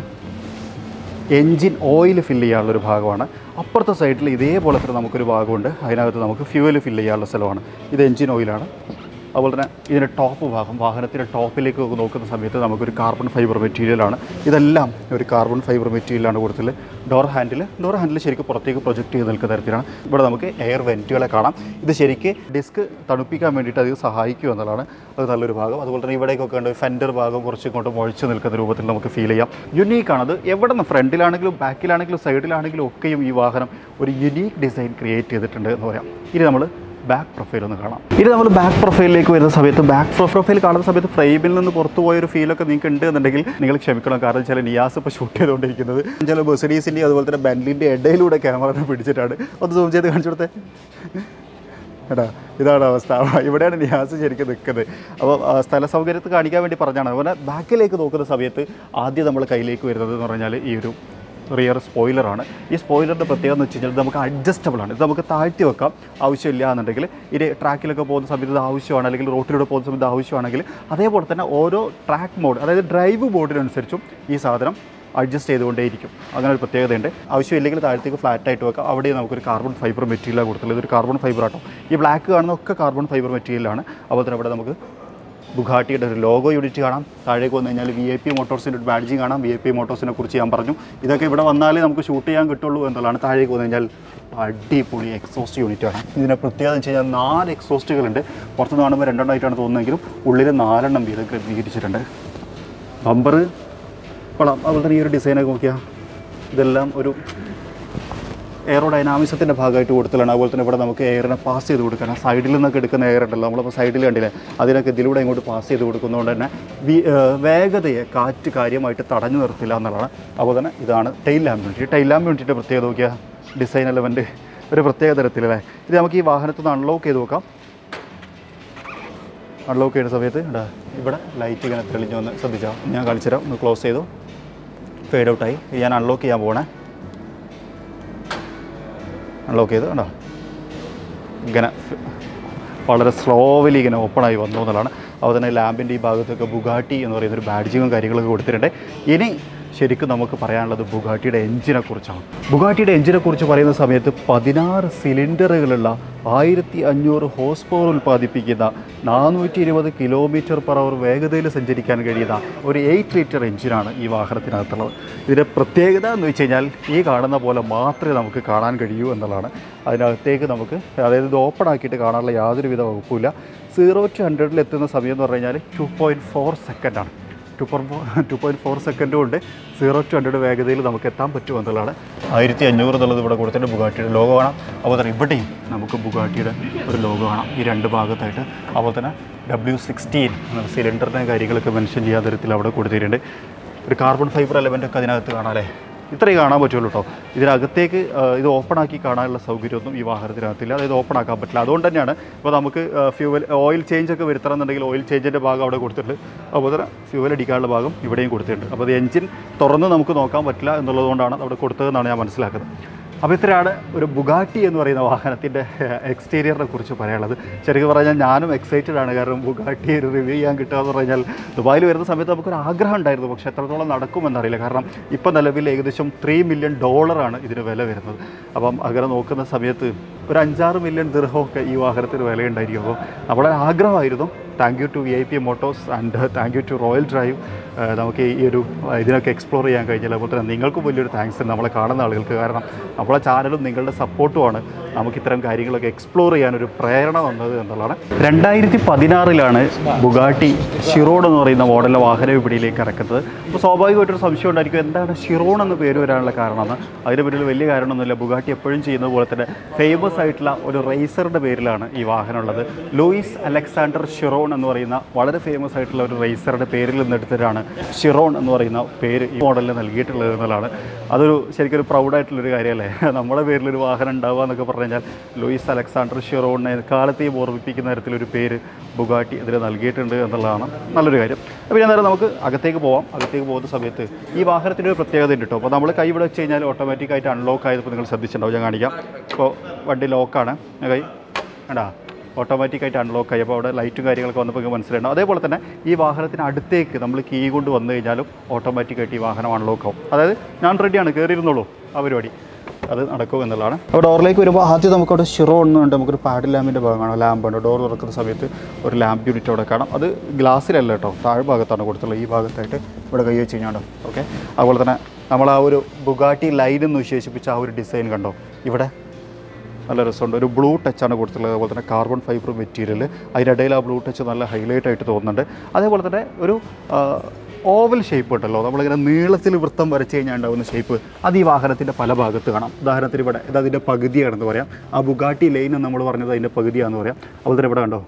Speaker 1: എൻജിൻ ഓയിൽ ഫില്ല് ചെയ്യാനുള്ളൊരു ഭാഗമാണ്. അപ്പുറത്തെ സൈഡിൽ ഇതേപോലെ തന്നെ നമുക്കൊരു ഭാഗമുണ്ട്. അതിനകത്ത് നമുക്ക് ഫ്യൂവൽ ഫില്ല് ചെയ്യാനുള്ള സ്ഥലമാണ്. ഇത് എൻജിൻ ഓയിലാണ്. അതുപോലെ തന്നെ ഇതിൻ്റെ ടോപ്പ് ഭാഗം, വാഹനത്തിൻ്റെ ടോപ്പിലേക്ക് നോക്കുന്ന സമയത്ത് നമുക്കൊരു കാർബൺ ഫൈബർ മെറ്റീരിയലാണ്. ഇതെല്ലാം ഒരു കാർബൺ ഫൈബർ മെറ്റീരിയലാണ് കൊടുത്തത്. ഡോർ ഹാൻഡിൽ ശരിക്കും പുറത്തേക്ക് പ്രൊജക്റ്റ് ചെയ്ത് നിൽക്കുന്ന തരത്തിലാണ്. ഇവിടെ നമുക്ക് എയർ വെൻറ്റുകളെ കാണാം. ഇത് ശരിക്ക് ഡിസ്ക് തണുപ്പിക്കാൻ വേണ്ടിയിട്ട് അത് സഹായിക്കും എന്നുള്ളതാണ്. അത് നല്ലൊരു ഭാഗം. അതുപോലെ തന്നെ ഇവിടേക്കൊക്കെ ഉണ്ട് ഫെൻഡർ ഭാഗം കുറച്ച് ഇങ്ങോട്ട് മുഴച്ച് നിൽക്കുന്ന രൂപത്തിൽ നമുക്ക് ഫീൽ ചെയ്യാം. യുണീക്കാണത്. എവിടെ നിന്ന് ഫ്രണ്ടിലാണെങ്കിലും ബാക്കിലാണെങ്കിലും സൈഡിലാണെങ്കിലും ഒക്കെയും ഈ വാഹനം ഒരു യുണീക്ക് ഡിസൈൻ ക്രിയേറ്റ് ചെയ്തിട്ടുണ്ട് എന്ന് പറയാം. ഇനി നമ്മൾ ബാക്ക് പ്രൊഫൈൽ ഒന്ന് കാണാം. ഇത് നമ്മൾ ബാക്ക് പ്രൊഫൈലിലേക്ക് വരുന്ന സമയത്ത് ബാക്ക് പ്രൊഫൈൽ കാണുന്ന സമയത്ത് ഫ്രെയിമിൽ നിന്ന് പുറത്തു പോയൊരു ഫീലൊക്കെ നിങ്ങൾക്ക് ഉണ്ട് എന്നുണ്ടെങ്കിൽ നിങ്ങൾ ക്ഷമിക്കണം. കാരണം ചില നിയാസ് ഇപ്പോൾ ഷൂട്ട് ചെയ്തുകൊണ്ടിരിക്കുന്നത് ചില മെഴ്സിഡീസിൻ്റെ അതുപോലെ തന്നെ ബെന്റ്ലിൻ്റെ ഇടയിലൂടെ ക്യാമറ പിടിച്ചിട്ടാണ്. ഒന്ന് സൂം ചെയ്ത് കാണിച്ചു കൊടുത്തേ. എടാ ഇതാണ് അവസ്ഥ. ഇവിടെയാണ് നിയാസ് ശരിക്കും നിൽക്കുന്നത്. അപ്പോൾ സ്ഥല സൗകര്യത്തിൽ കാണിക്കാൻ വേണ്ടി പറഞ്ഞാണ്. അതുപോലെ ബാക്കിലേക്ക് നോക്കുന്ന സമയത്ത് ആദ്യം നമ്മൾ കയ്യിലേക്ക് വരുന്നത് എന്ന് പറഞ്ഞാൽ ഈ ഒരു റിയർ സ്പോയിലറാണ്. ഈ സ്പോയിലറിൻ്റെ പ്രത്യേകത എന്ന് വെച്ച് കഴിഞ്ഞാൽ ഇത് നമുക്ക് അഡ്ജസ്റ്റബിളാണ്. ഇത് നമുക്ക് താഴ്ത്തി വെക്കാം ആവശ്യമില്ല എന്നുണ്ടെങ്കിൽ. ഇത് ട്രാക്കിലൊക്കെ പോകുന്ന സമയത്ത് ഇത് ആവശ്യമാണ്, അല്ലെങ്കിൽ റോട്ടിലൂടെ പോകുന്ന സമയത്ത് ആവശ്യമാണെങ്കിൽ. അതേപോലെ തന്നെ ഓരോ ട്രാക്ക് മോഡ്, അതായത് ഡ്രൈവ് മോഡിനനുസരിച്ചും ഈ സാധനം അഡ്ജസ്റ്റ് ചെയ്തുകൊണ്ടേയിരിക്കും. അങ്ങനെ ഒരു പ്രത്യേകതയുണ്ട്. ആവശ്യമില്ലെങ്കിൽ താഴത്തേക്ക് ഫ്ലാറ്റായിട്ട് വെക്കാം. അവിടെ നമുക്കൊരു കാർബൺ ഫൈബർ മെറ്റീരിയലാണ് കൊടുത്തുള്ളത്. ഇതൊരു കാർബൺ ഫൈബർ ആട്ടോ. ഈ ബ്ലാക്ക് കാണുന്നതൊക്കെ കാർബൺ ഫൈബർ മെറ്റീരിയലാണ്. അതുപോലെ തന്നെ ഇവിടെ നമുക്ക് ബുഗാട്ടിയുടെ ഒരു ലോഗോ യൂണിറ്റ് കാണാം. താഴേക്ക് വന്നു കഴിഞ്ഞാൽ VIP മോട്ടോഴ്സിൻ്റെ ഒരു ബാഡ്ജിങ് കാണാം. VIP മോട്ടോഴ്സിനെ കുറിച്ച് ഞാൻ പറഞ്ഞു. ഇതൊക്കെ ഇവിടെ വന്നാലേ നമുക്ക് ഷൂട്ട് ചെയ്യാൻ കിട്ടുള്ളൂ എന്നുള്ളതാണ്. താഴേക്ക് വന്നു കഴിഞ്ഞാൽ അടിപൊളി എക്സോസ്റ്റ് യൂണിറ്റാണ്. ഇതിൻ്റെ പ്രത്യേകത എന്ന് വെച്ച് കഴിഞ്ഞാൽ 4 എക്സോസ്റ്റുകളുണ്ട്. പുറത്ത് കാണുമ്പോൾ 2 എണ്ണമായിട്ടാണ് തോന്നുന്നതെങ്കിലും ഉള്ളിൽ 4 എണ്ണം വീതം ക്രമീകരിച്ചിട്ടുണ്ട്. ബമ്പർ കൊള്ളാം. അതുപോലെ തന്നെ ഈ ഒരു ഡിസൈനൊക്കെ നോക്കിയാൽ ഇതെല്ലാം ഒരു എയറോഡൈനാമിസത്തിൻ്റെ ഭാഗമായിട്ട് കൊടുത്തലാണ്. അതുപോലെ തന്നെ ഇവിടെ നമുക്ക് എയറിനെ പാസ് ചെയ്ത് കൊടുക്കാൻ സൈഡിൽ നിന്നൊക്കെ എടുക്കുന്ന എയർ ഉണ്ടല്ലോ, നമ്മളിപ്പോൾ സൈഡിൽ കണ്ടില്ലേ, അതിനൊക്കെ ഇതിലൂടെ ഇങ്ങോട്ട് പാസ് ചെയ്ത് കൊടുക്കുന്നതുകൊണ്ട് തന്നെ വേഗതയെ കാറ്റ് കാര്യമായിട്ട് തടഞ്ഞു നിർത്തില്ല എന്നുള്ളതാണ്. അതുപോലെ തന്നെ ഇതാണ് tail lamp unit. Tail lamp യൂണിറ്റിൻ്റെ പ്രത്യേകത നോക്കിയാൽ ഡിസൈൻ എലമെൻറ്റ് ഒരു പ്രത്യേക തരത്തിലല്ലേ. ഇത് നമുക്ക് ഈ വാഹനത്തിൽ നിന്ന് അൺലോക്ക് ചെയ്ത് നോക്കാം. അൺലോക്ക് ചെയ്യുന്ന സമയത്ത് ഇവിടെ ലൈറ്റ് ഇങ്ങനെ തെളിഞ്ഞു വന്ന് ശ്രദ്ധിച്ചാൽ ഞാൻ കാണിച്ചു തരാം. ഒന്ന് ക്ലോസ് ചെയ്തു, ഫെയ്ഡ് ഔട്ടായി. ഞാൻ അൺലോക്ക് ചെയ്യാൻ പോകണേ. അൺലോക്ക് ചെയ്ത് കണ്ടോ ഇങ്ങനെ വളരെ സ്ലോവലി ഇങ്ങനെ ഓപ്പണായി വന്നു എന്നുള്ളതാണ്. അതുപോലെ തന്നെ ലാമ്പിൻ്റെ ഈ ഭാഗത്തൊക്കെ ബുഗാട്ടി എന്ന് പറയുന്നൊരു ബാഡ്ജിങ്ങും കാര്യങ്ങളൊക്കെ കൊടുത്തിട്ടുണ്ട്. ഇനി ശരിക്കും നമുക്ക് പറയാനുള്ളത് ബുഗാട്ടിയുടെ എഞ്ചിനെ കുറിച്ചാണ്. ബുഗാട്ടിയുടെ എഞ്ചിനെ കുറിച്ച് പറയുന്ന സമയത്ത് 16 സിലിണ്ടറുകളുള്ള 1500 ഹോഴ്സ് പവർ ഉൽപ്പാദിപ്പിക്കുന്ന 420 km/h വേഗതയിൽ സഞ്ചരിക്കാൻ കഴിയുന്ന ഒരു 8 ലിറ്റർ എഞ്ചിനാണ് ഈ വാഹനത്തിനകത്തുള്ളത്. ഇതിൻ്റെ പ്രത്യേകത എന്ന് വെച്ച് കഴിഞ്ഞാൽ ഈ കാണുന്ന പോലെ മാത്രമേ നമുക്ക് കാണാൻ കഴിയൂ എന്നുള്ളതാണ്. അതിനകത്തേക്ക് നമുക്ക് അതായത് ഇത് ഓപ്പൺ ആക്കിയിട്ട് കാണാനുള്ള യാതൊരുവിധ വകുപ്പില്ല. 0 to 100 എത്തുന്ന സമയം എന്ന് പറഞ്ഞു കഴിഞ്ഞാൽ 2.4 സെക്കൻഡാണ്. 2.4 സെക്കൻഡ് കൊണ്ട് 0 to 100 വേഗതയിൽ നമുക്ക് എത്താൻ പറ്റും എന്നുള്ളതാണ്. 1500 എന്നുള്ളത് ഇവിടെ കൊടുത്തിട്ട് ബുഗാട്ടിയുടെ ലോഗോ കാണാം. അതുപോലെ തന്നെ ഇവിടെയും നമുക്ക് ബുഗാട്ടിയുടെ ഒരു ലോഗോ കാണാം ഈ രണ്ട് ഭാഗത്തായിട്ട്. അതുപോലെ തന്നെ W16 സിലിണ്ടറിൻ്റെ കാര്യങ്ങളൊക്കെ മെൻഷൻ ചെയ്യാൻ തരത്തിൽ അവിടെ കൊടുത്തിട്ടുണ്ട്. ഒരു കാർബൺ ഫൈബർ എലമെൻ്റൊക്കെ അതിനകത്ത് കാണാം അല്ലേ. ഇത്രയും കാണാൻ പറ്റുള്ളൂ കേട്ടോ. ഇതിനകത്തേക്ക് ഇത് ഓപ്പൺ ആക്കി കാണാനുള്ള സൗകര്യമൊന്നും ഈ വാഹനത്തിനകത്തില്ല. അതായത് ഓപ്പൺ ആക്കാൻ പറ്റില്ല. അതുകൊണ്ട് തന്നെയാണ് ഇപ്പോൾ നമുക്ക് ഓയിൽ ചേഞ്ച് ഒക്കെ വരുത്തണമെന്നുണ്ടെങ്കിൽ ഓയിൽ ചേഞ്ചിൻ്റെ ഭാഗം അവിടെ കൊടുത്തിട്ടുണ്ട്. അതുപോലെ തന്നെ ഫ്യൂവൽ അടിക്കാനുള്ള ഭാഗം ഇവിടെയും കൊടുത്തിട്ടുണ്ട്. അപ്പോൾ അത് എഞ്ചിൻ തുറന്ന് നമുക്ക് നോക്കാൻ പറ്റില്ല എന്നുള്ളതുകൊണ്ടാണ് അവിടെ കൊടുത്തതെന്നാണ് ഞാൻ മനസ്സിലാക്കുന്നത്. അപ്പോൾ ഇത്രയാണ് ഒരു ബുഗാട്ടി എന്ന് പറയുന്ന വാഹനത്തിൻ്റെ എക്സ്റ്റീരിയറിനെ കുറിച്ച് പറയാനുള്ളത്. ശരിക്കും പറഞ്ഞാൽ ഞാനും എക്സൈറ്റഡ് ആണ്. കാരണം ബുഗാട്ടി ഒരു റിവ്യൂ ചെയ്യാൻ കിട്ടുക എന്ന് പറഞ്ഞാൽ ദുബായിൽ വരുന്ന സമയത്ത് നമുക്കൊരു ആഗ്രഹം ഉണ്ടായിരുന്നു. പക്ഷേ എത്രത്തോളം നടക്കുമെന്നറിയില്ല. കാരണം ഇപ്പോൾ നിലവിൽ ഏകദേശം $3 million ഇതിന് വില വരുന്നത്. അപ്പം അങ്ങനെ നോക്കുന്ന സമയത്ത് ഒരു 5-6 മില്യൺ ദിർഹമൊക്കെ ഈ വാഹനത്തിന് വിലയുണ്ടായിരിക്കും. അപ്പോൾ നമ്മുടെ ആഗ്രഹമായിരുന്നു. Thank you to VIP motors and thank you to Royal Drive. നമുക്ക് ഈ ഒരു ഇതിനൊക്കെ എക്സ്പ്ലോർ ചെയ്യാൻ കഴിഞ്ഞില്ല. അതുപോലെ തന്നെ നിങ്ങൾക്കും വലിയൊരു താങ്ക്സ് ഉണ്ട് നമ്മളെ കാണുന്ന ആളുകൾക്ക്. കാരണം നമ്മളെ ചാനലും നിങ്ങളുടെ സപ്പോർട്ടുമാണ് നമുക്ക് ഇത്തരം കാര്യങ്ങളൊക്കെ എക്സ്പ്ലോർ ചെയ്യാനൊരു പ്രേരണ വന്നത് എന്നുള്ളതാണ്. 2016 ബുഗാട്ടി ഷിറോൺ എന്ന് പറയുന്ന മോഡലിലെ വാഹന വിപണിയിലേക്ക് ഇറക്കുന്നത്. അപ്പോൾ സ്വാഭാവികമായിട്ടൊരു സംശയം ഉണ്ടായിരിക്കും, എന്താണ് ഷിറോൺ എന്ന് പേര് വരാനുള്ള കാരണമെന്ന്. അതിന് പിന്നിൽ വലിയ കാരണമൊന്നുമില്ല. ബുഗാട്ടി എപ്പോഴും ചെയ്യുന്നത് പോലെ തന്നെ ഫേമസ് ആയിട്ടുള്ള ഒരു റേസറുടെ പേരിലാണ് ഈ വാഹനം ഉള്ളത്. ലൂയിസ് അലക്സാണ്ടർ ഷിറോൺ എന്ന് പറയുന്ന വളരെ ഫേമസ് ആയിട്ടുള്ള ഒരു റേസറുടെ പേരിൽ നിന്നെടുത്തിട്ടാണ് ഷിറോൺ എന്ന് പറയുന്ന പേര് ഈ മോഡലിന് നൽകിയിട്ടുള്ളത് എന്നുള്ളതാണ്. അതൊരു ശരിക്കും ഒരു പ്രൗഡായിട്ടുള്ളൊരു കാര്യമല്ലേ. നമ്മുടെ പേരിലൊരു വാഹനം ഉണ്ടാവുക എന്നൊക്കെ പറഞ്ഞു കഴിഞ്ഞാൽ ലൂയിസ് അലക്സാണ്ടർ ഷിറോണിനെ കാലത്തെയും ഓർമ്മിപ്പിക്കുന്ന തരത്തിലൊരു പേര് ബുഗാട്ടി അതിന് നൽകിയിട്ടുണ്ട് എന്നുള്ളതാണ് നല്ലൊരു കാര്യം. അപ്പോൾ ഞാൻ നേരം നമുക്ക് അകത്തേക്ക് പോവാം. അകത്തേക്ക് പോകുന്ന സമയത്ത് ഈ വാഹനത്തിൻ്റെ ഒരു പ്രത്യേകത ഉണ്ട് കേട്ടോ. അപ്പോൾ നമ്മൾ കൈ ഇവിടെ വെച്ച് കഴിഞ്ഞാൽ ഓട്ടോമാറ്റിക്കായിട്ട് അൺലോക്ക് ആയപ്പോൾ നിങ്ങൾ ശ്രദ്ധിച്ചിട്ടുണ്ടാവും. ഞാൻ കാണിക്കാം. ഇപ്പോൾ വണ്ടി ലോക്കാണ്. കൈ വേണ്ടാ ഓട്ടോമാറ്റിക്കായിട്ട് അൺലോക്ക് ആയി. അപ്പോൾ അവിടെ ലൈറ്റും കാര്യങ്ങളൊക്കെ വന്നപ്പോൾ മനസ്സിലായിരുന്നു. അതേപോലെ തന്നെ ഈ വാഹനത്തിന് അടുത്തേക്ക് നമ്മൾ കീ കൊണ്ട് വന്നു കഴിഞ്ഞാലും ഓട്ടോമാറ്റിക്കായിട്ട് ഈ വാഹനം അൺലോക്ക് ആവും. അതായത് ഞാൻ റെഡിയാണ്, കയറിയിരുന്നുള്ളൂ ആ പരിപാടി, അത് നടക്കും എന്നുള്ളതാണ്. അപ്പോൾ ഡോറിലേക്ക് വരുമ്പോൾ ആദ്യം നമുക്കവിടെ ഷിറോൺ എന്നുണ്ട്. നമുക്കൊരു പാഡിൽ ലാമ്പിൻ്റെ ഭാഗമാണ്. ലാമ്പുണ്ട്. ഡോർ തുറക്കുന്ന സമയത്ത് ഒരു ലാമ്പ് യൂണിറ്റ് അവിടെ കാണാം. അത് ഗ്ലാസ്സിലല്ല കേട്ടോ, താഴ്ഭാഗത്താണ് കൊടുത്തുള്ളത്. ഈ ഭാഗത്തായിട്ട് ഇവിടെ കൈ വെച്ച് കഴിഞ്ഞാൽ ഓക്കെ. അതുപോലെ തന്നെ നമ്മൾ ആ ഒരു ബുഗാട്ടി ലൈൻ എന്ന് വിശേഷിപ്പിച്ച ആ ഒരു ഡിസൈൻ കണ്ടോ, ഇവിടെ നല്ല രസമുണ്ട്. ഒരു ബ്ലൂ ടച്ചാണ് കൊടുത്തിട്ടുള്ളത്. അതുപോലെ തന്നെ കാർബൺ ഫൈബർ മെറ്റീരിയൽ. അതിനിടയിൽ ആ ബ്ലൂ ടച്ച് നല്ല ഹൈലൈറ്റ് ആയിട്ട് തോന്നുന്നുണ്ട്. അതേപോലെ തന്നെ ഒരു ഓവൽ ഷേപ്പ് ഉണ്ടല്ലോ, നമ്മളിങ്ങനെ നീളത്തിൽ വൃത്തം വരച്ച് കഴിഞ്ഞാൽ ഉണ്ടാകുന്ന ഷേപ്പ്, അത് ഈ വാഹനത്തിൻ്റെ പല ഭാഗത്ത് കാണാം. ഉദാഹരണത്തിന് ഇവിടെ ഇത് അതിൻ്റെ പകുതിയാണെന്ന് പറയാം. ആ ബുഗാട്ടി ലൈൻ നമ്മൾ പറഞ്ഞത് അതിൻ്റെ പകുതിയാണെന്ന് പറയാം. അതുപോലെ തന്നെ ഇവിടെ കണ്ടോ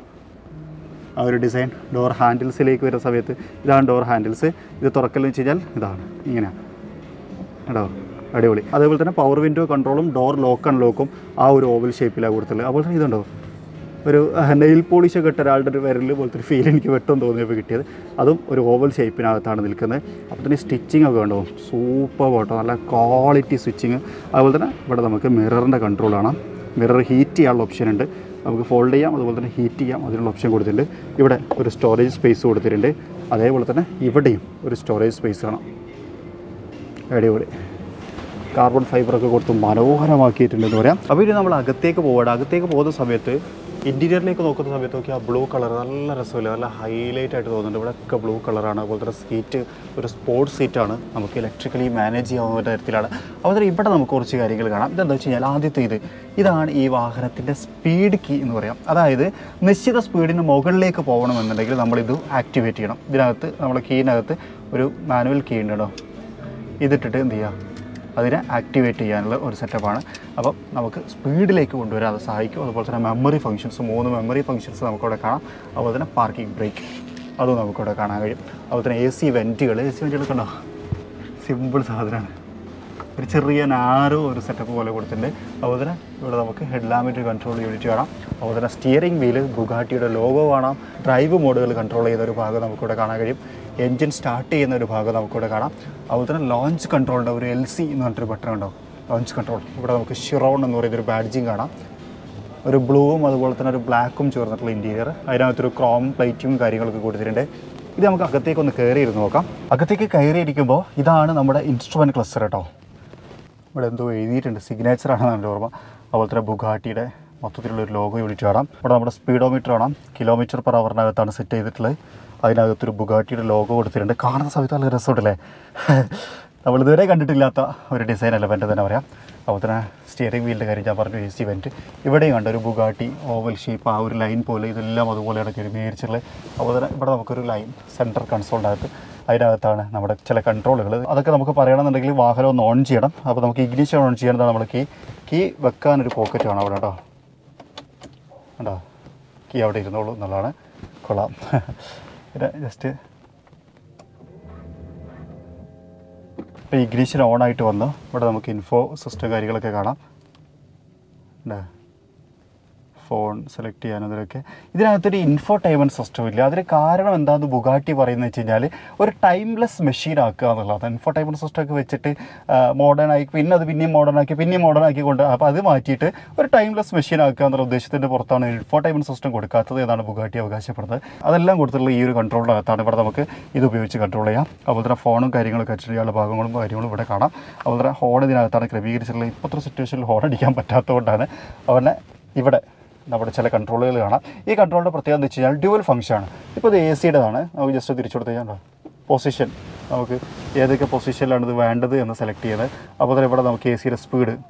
Speaker 1: ആ ഒരു ഡിസൈൻ. ഡോർ ഹാൻഡിൽസിലേക്ക് വരുന്ന സമയത്ത് ഇതാണ് ഡോർ ഹാൻഡിൽസ്. ഇത് തുറക്കലെന്ന് വെച്ച് കഴിഞ്ഞാൽ ഇതാണ് ഇങ്ങനെയാണ് കേട്ടോ, അടിപൊളി. അതേപോലെ തന്നെ പവർ വിൻഡോ കൺട്രോളും ഡോർ ലോക്ക് അൺലോക്കും ആ ഒരു ഓവൽ ഷേപ്പിലാണ് കൊടുത്തുള്ളത്. അതുപോലെ തന്നെ ഇതുണ്ടോ ഒരു നെയിൽ പോളിഷൊക്കെ ഇട്ട ഒരാളുടെ ഒരു വിരൽ പോലത്തെ ഒരു ഫീൽ എനിക്ക് പെട്ടെന്ന് തോന്നിയപ്പോൾ കിട്ടിയത്. അതും ഒരു ഓവൽ ഷേപ്പിനകത്താണ് നിൽക്കുന്നത്. അപ്പോൾ തന്നെ സ്റ്റിച്ചിങ് ഒക്കെ ഉണ്ടോ, സൂപ്പർ കേട്ടോ, നല്ല ക്വാളിറ്റി സ്റ്റിച്ചിങ്. അതുപോലെ തന്നെ ഇവിടെ നമുക്ക് മിററിൻ്റെ കൺട്രോളാണ്. മിറർ ഹീറ്റ് ചെയ്യാനുള്ള ഓപ്ഷൻ ഉണ്ട്. നമുക്ക് ഫോൾഡ് ചെയ്യാം, അതുപോലെ തന്നെ ഹീറ്റ് ചെയ്യാം, അതിനുള്ള ഓപ്ഷൻ കൊടുത്തിട്ടുണ്ട്. ഇവിടെ ഒരു സ്റ്റോറേജ് സ്പേസ് കൊടുത്തിട്ടുണ്ട്. അതേപോലെ തന്നെ ഇവിടെയും ഒരു സ്റ്റോറേജ് സ്പേസ് കാണാം. അടിപൊളി. കാർബൺ ഫൈബറൊക്കെ കൊടുത്ത് മനോഹരമാക്കിയിട്ടുണ്ടെന്ന് പറയാം. അപ്പോൾ ഇനി നമ്മൾ അകത്തേക്ക് പോവുകയാണ്. അകത്തേക്ക് പോകുന്ന സമയത്ത് ഇൻറ്റീരിയറിലേക്ക് നോക്കുന്ന സമയത്തൊക്കെ ആ ബ്ലൂ കളർ നല്ല രസമില്ല, നല്ല ഹൈലൈറ്റ് ആയിട്ട് തോന്നുന്നുണ്ട്. ഇവിടെയൊക്കെ ബ്ലൂ കളറാണ്. അതുപോലെ തന്നെ സീറ്റ് ഒരു സ്പോർട്സ് സീറ്റാണ്, നമുക്ക് ഇലക്ട്രിക്കലി മാനേജ് ചെയ്യാവുന്ന തരത്തിലാണ്. അതുപോലെ ഇവിടെ നമുക്ക് കുറച്ച് കാര്യങ്ങൾ കാണാം. ഇതെന്താ വെച്ച് കഴിഞ്ഞാൽ ആദ്യത്തെ ഇതാണ് ഈ വാഹനത്തിൻ്റെ സ്പീഡ് കീ എന്ന് പറയാം. അതായത് നിശ്ചിത സ്പീഡിന് മുകളിലേക്ക് പോകണമെന്നുണ്ടെങ്കിൽ നമ്മളിത് ആക്ടിവേറ്റ് ചെയ്യണം. ഇതിനകത്ത് നമ്മുടെ കീനകത്ത് ഒരു മാനുവൽ കീ ഉണ്ട് കേട്ടോ. ഇതിട്ടിട്ട് എന്ത് ചെയ്യുക, അതിനെ ആക്ടിവേറ്റ് ചെയ്യാനുള്ള ഒരു സെറ്റപ്പാണ്. അപ്പം നമുക്ക് സ്പീഡിലേക്ക് കൊണ്ടുവരാൻ അത് സഹായിക്കും. അതുപോലെ തന്നെ മെമ്മറി ഫംഗ്ഷൻസ്, 3 മെമ്മറി ഫംഗ്ഷൻസ് നമുക്കവിടെ കാണാം. അതുപോലെ തന്നെ പാർക്കിംഗ് ബ്രേക്ക് അതും നമുക്കിവിടെ കാണാൻ കഴിയും. അതുപോലെ തന്നെ AC വെൻറ്റുകൾ കണ്ടോ, സിമ്പിൾ സാധനമാണ്. ഒരു ചെറിയ നാരോ ഒരു സെറ്റപ്പ് പോലെ കൊടുത്തിട്ടുണ്ട്. അതുപോലെ തന്നെ ഇവിടെ നമുക്ക് ഹെഡ് ലാമ്പിൻ്റെ കൺട്രോൾ യൂണിറ്റ് കാണാം. അതുപോലെ തന്നെ സ്റ്റിയറിംഗ് വീല് ബുഗാട്ടിയുടെ ലോഗോ കാണാം. ഡ്രൈവ് മോഡുകൾ കൺട്രോൾ ചെയ്യുന്ന ഒരു ഭാഗം നമുക്കിവിടെ കാണാൻ കഴിയും. എൻജിൻ സ്റ്റാർട്ട് ചെയ്യുന്ന ഒരു ഭാഗം നമുക്കിവിടെ കാണാം. അതുപോലെ തന്നെ ലോഞ്ച് കൺട്രോളിൻ്റെ ഒരു LC എന്ന് പറഞ്ഞിട്ടൊരു ബട്ടൺ ഉണ്ടാവും, ലോഞ്ച് കൺട്രോൾ. ഇവിടെ നമുക്ക് ഷിറോൺ എന്ന് പറയുന്നൊരു ബാഡ്ജിങ് കാണാം. ഒരു ബ്ലൂവും അതുപോലെ തന്നെ ഒരു ബ്ലാക്കും ചേർന്നിട്ടുള്ള ഇൻറ്റീരിയർ. അതിനകത്തൊരു ക്രോം പ്ലേറ്റും കാര്യങ്ങളൊക്കെ കൊടുത്തിട്ടുണ്ട്. ഇത് നമുക്ക് അകത്തേക്ക് ഒന്ന് കയറിയിരുന്ന് നോക്കാം. അകത്തേക്ക് കയറിയിരിക്കുമ്പോൾ ഇതാണ് നമ്മുടെ ഇൻസ്ട്രുമെൻറ്റ് ക്ലസ്റ്റർ കേട്ടോ. ഇവിടെ എന്തോ എഴുതിയിട്ടുണ്ട്, സിഗ്നേച്ചറാണെന്ന് എൻ്റെ ഓർമ്മ. അതുപോലെ തന്നെ ബുഗാട്ടിയുടെ മൊത്തത്തിലുള്ളൊരു ലോഗോ യൂണിറ്റ് കാണാം. ഇവിടെ നമ്മുടെ സ്പീഡോമീറ്റർ കാണാം, കിലോമീറ്റർ പെർ അവറിനകത്താണ് സെറ്റ് ചെയ്തിട്ടുള്ളത്. അതിനകത്തൊരു ബുഗാട്ടിയുടെ ലോഗോ കൊടുത്തിട്ടുണ്ട്. കാണുന്ന സമയത്ത് നല്ല രസമുണ്ടല്ലേ. നമ്മളിതുവരെ കണ്ടിട്ടില്ലാത്ത ഒരു ഡിസൈൻ എലമെൻ്റ് തന്നെ പറയാം. അതുപോലെ തന്നെ സ്റ്റിയറിംഗ് വീലിൻ്റെ കാര്യം ഞാൻ പറഞ്ഞു, AC വെൻറ്റ്. ഇവിടെയും കണ്ട ഒരു ബുഗാട്ടി ഓവൽ ഷേപ്പ്, ആ ഒരു ലൈൻ പോലെ ഇതെല്ലാം അതുപോലെയാണ് ക്രമീകരിച്ചിട്ടുള്ളത്. അതുപോലെ തന്നെ ഇവിടെ നമുക്കൊരു ലൈൻ സെൻറ്റർ കൺസോളിനകത്ത്, അതിനകത്താണ് നമ്മുടെ ചില കൺട്രോളുകൾ. അതൊക്കെ നമുക്ക് പറയണമെന്നുണ്ടെങ്കിൽ വാഹനം ഒന്ന് ഓൺ ചെയ്യണം. അപ്പോൾ നമുക്ക് ഇഗ്നിഷൻ ഓൺ ചെയ്യേണ്ടതാണ്. നമ്മൾ കീ വെക്കാനൊരു പോക്കറ്റ് വേണം അവിടെ കേട്ടോ. കണ്ടോ, കീ അവിടെ ഇരുന്നോളൂ എന്നുള്ളതാണ്. കൊള്ളാം. പിന്നെ ജസ്റ്റ് ഇപ്പോൾ ഇഗ്നിഷൻ ഓണായിട്ട് വന്നു. ഇവിടെ നമുക്ക് ഇൻഫോ സിസ്റ്റം കാര്യങ്ങളൊക്കെ കാണാം. ഫോൺ സെലക്ട് ചെയ്യാനതിലൊക്കെ ഇതിനകത്തൊരു ഇൻഫോടൈൻമെൻറ്റ് സിസ്റ്റം ഇല്ല. അതിന് കാരണം എന്താണെന്ന് ബുഗാട്ടി പറയുന്നത് വെച്ച് കഴിഞ്ഞാൽ ഒരു ടൈംലെസ് മെഷീൻ ആക്കുക എന്നുള്ളതാണ്. ഇൻഫോടൈൻമെൻറ്റ് സിസ്റ്റമൊക്കെ വെച്ചിട്ട് മോഡേൺ ആക്കി, പിന്നെ അത് പിന്നെയും മോഡേൺ ആക്കി കൊണ്ട്, അപ്പോൾ അത് മാറ്റിയിട്ട് ഒരു ടൈംലെസ് മെഷീൻ ആക്കുക എന്നുള്ള ഉദ്ദേശത്തിൻ്റെ പുറത്താണ് ഇൻഫോടൈൻമെൻറ്റ് സിസ്റ്റം കൊടുക്കാത്തത് എന്നാണ് ബുഗാട്ടി അവകാശപ്പെടുന്നത്. അതെല്ലാം കൊടുത്തിട്ടുള്ള ഈ ഒരു കൺട്രോളിനകത്താണ് ഇവിടെ നമുക്ക് ഇത് ഉപയോഗിച്ച് കൺട്രോൾ ചെയ്യാം. അതുപോലെ തന്നെ ഫോണും കാര്യങ്ങളൊക്കെ അഡ്ജസ്റ്റ് ചെയ്യാനുള്ള കാര്യങ്ങളും ഇവിടെ കാണാം. അതുപോലെ തന്നെ ഹോൺ ഇതിനകത്താണ് ക്രമീകരിച്ചിട്ടുള്ളത്. ഇപ്പോഴത്തെ സിറ്റുവേഷനിൽ ഹോൺ അടിക്കാൻ പറ്റാത്തതുകൊണ്ടാണ്. അതുപോലെ ഇവിടെ നമ്മുടെ ചില കൺട്രോളുകൾ കാണാം. ഈ കൺട്രോളിൻ്റെ പ്രത്യേകത എന്ന് വെച്ച് കഴിഞ്ഞാൽ ഡ്യുവൽ ഫംഗ്ഷനാണ്. ഇപ്പോൾ ഇത് AC-യുടേതാണ്. നമുക്ക് ജസ്റ്റ് തിരിച്ചു കൊടുത്ത് കഴിഞ്ഞാൽ പൊസിഷൻ, നമുക്ക് ഏതൊക്കെ പൊസിഷനിലാണ് ഇത് വേണ്ടത് എന്ന് സെലക്ട് ചെയ്യുന്നത്. അപ്പോൾ തന്നെ ഇവിടെ നമുക്ക് AC-യുടെ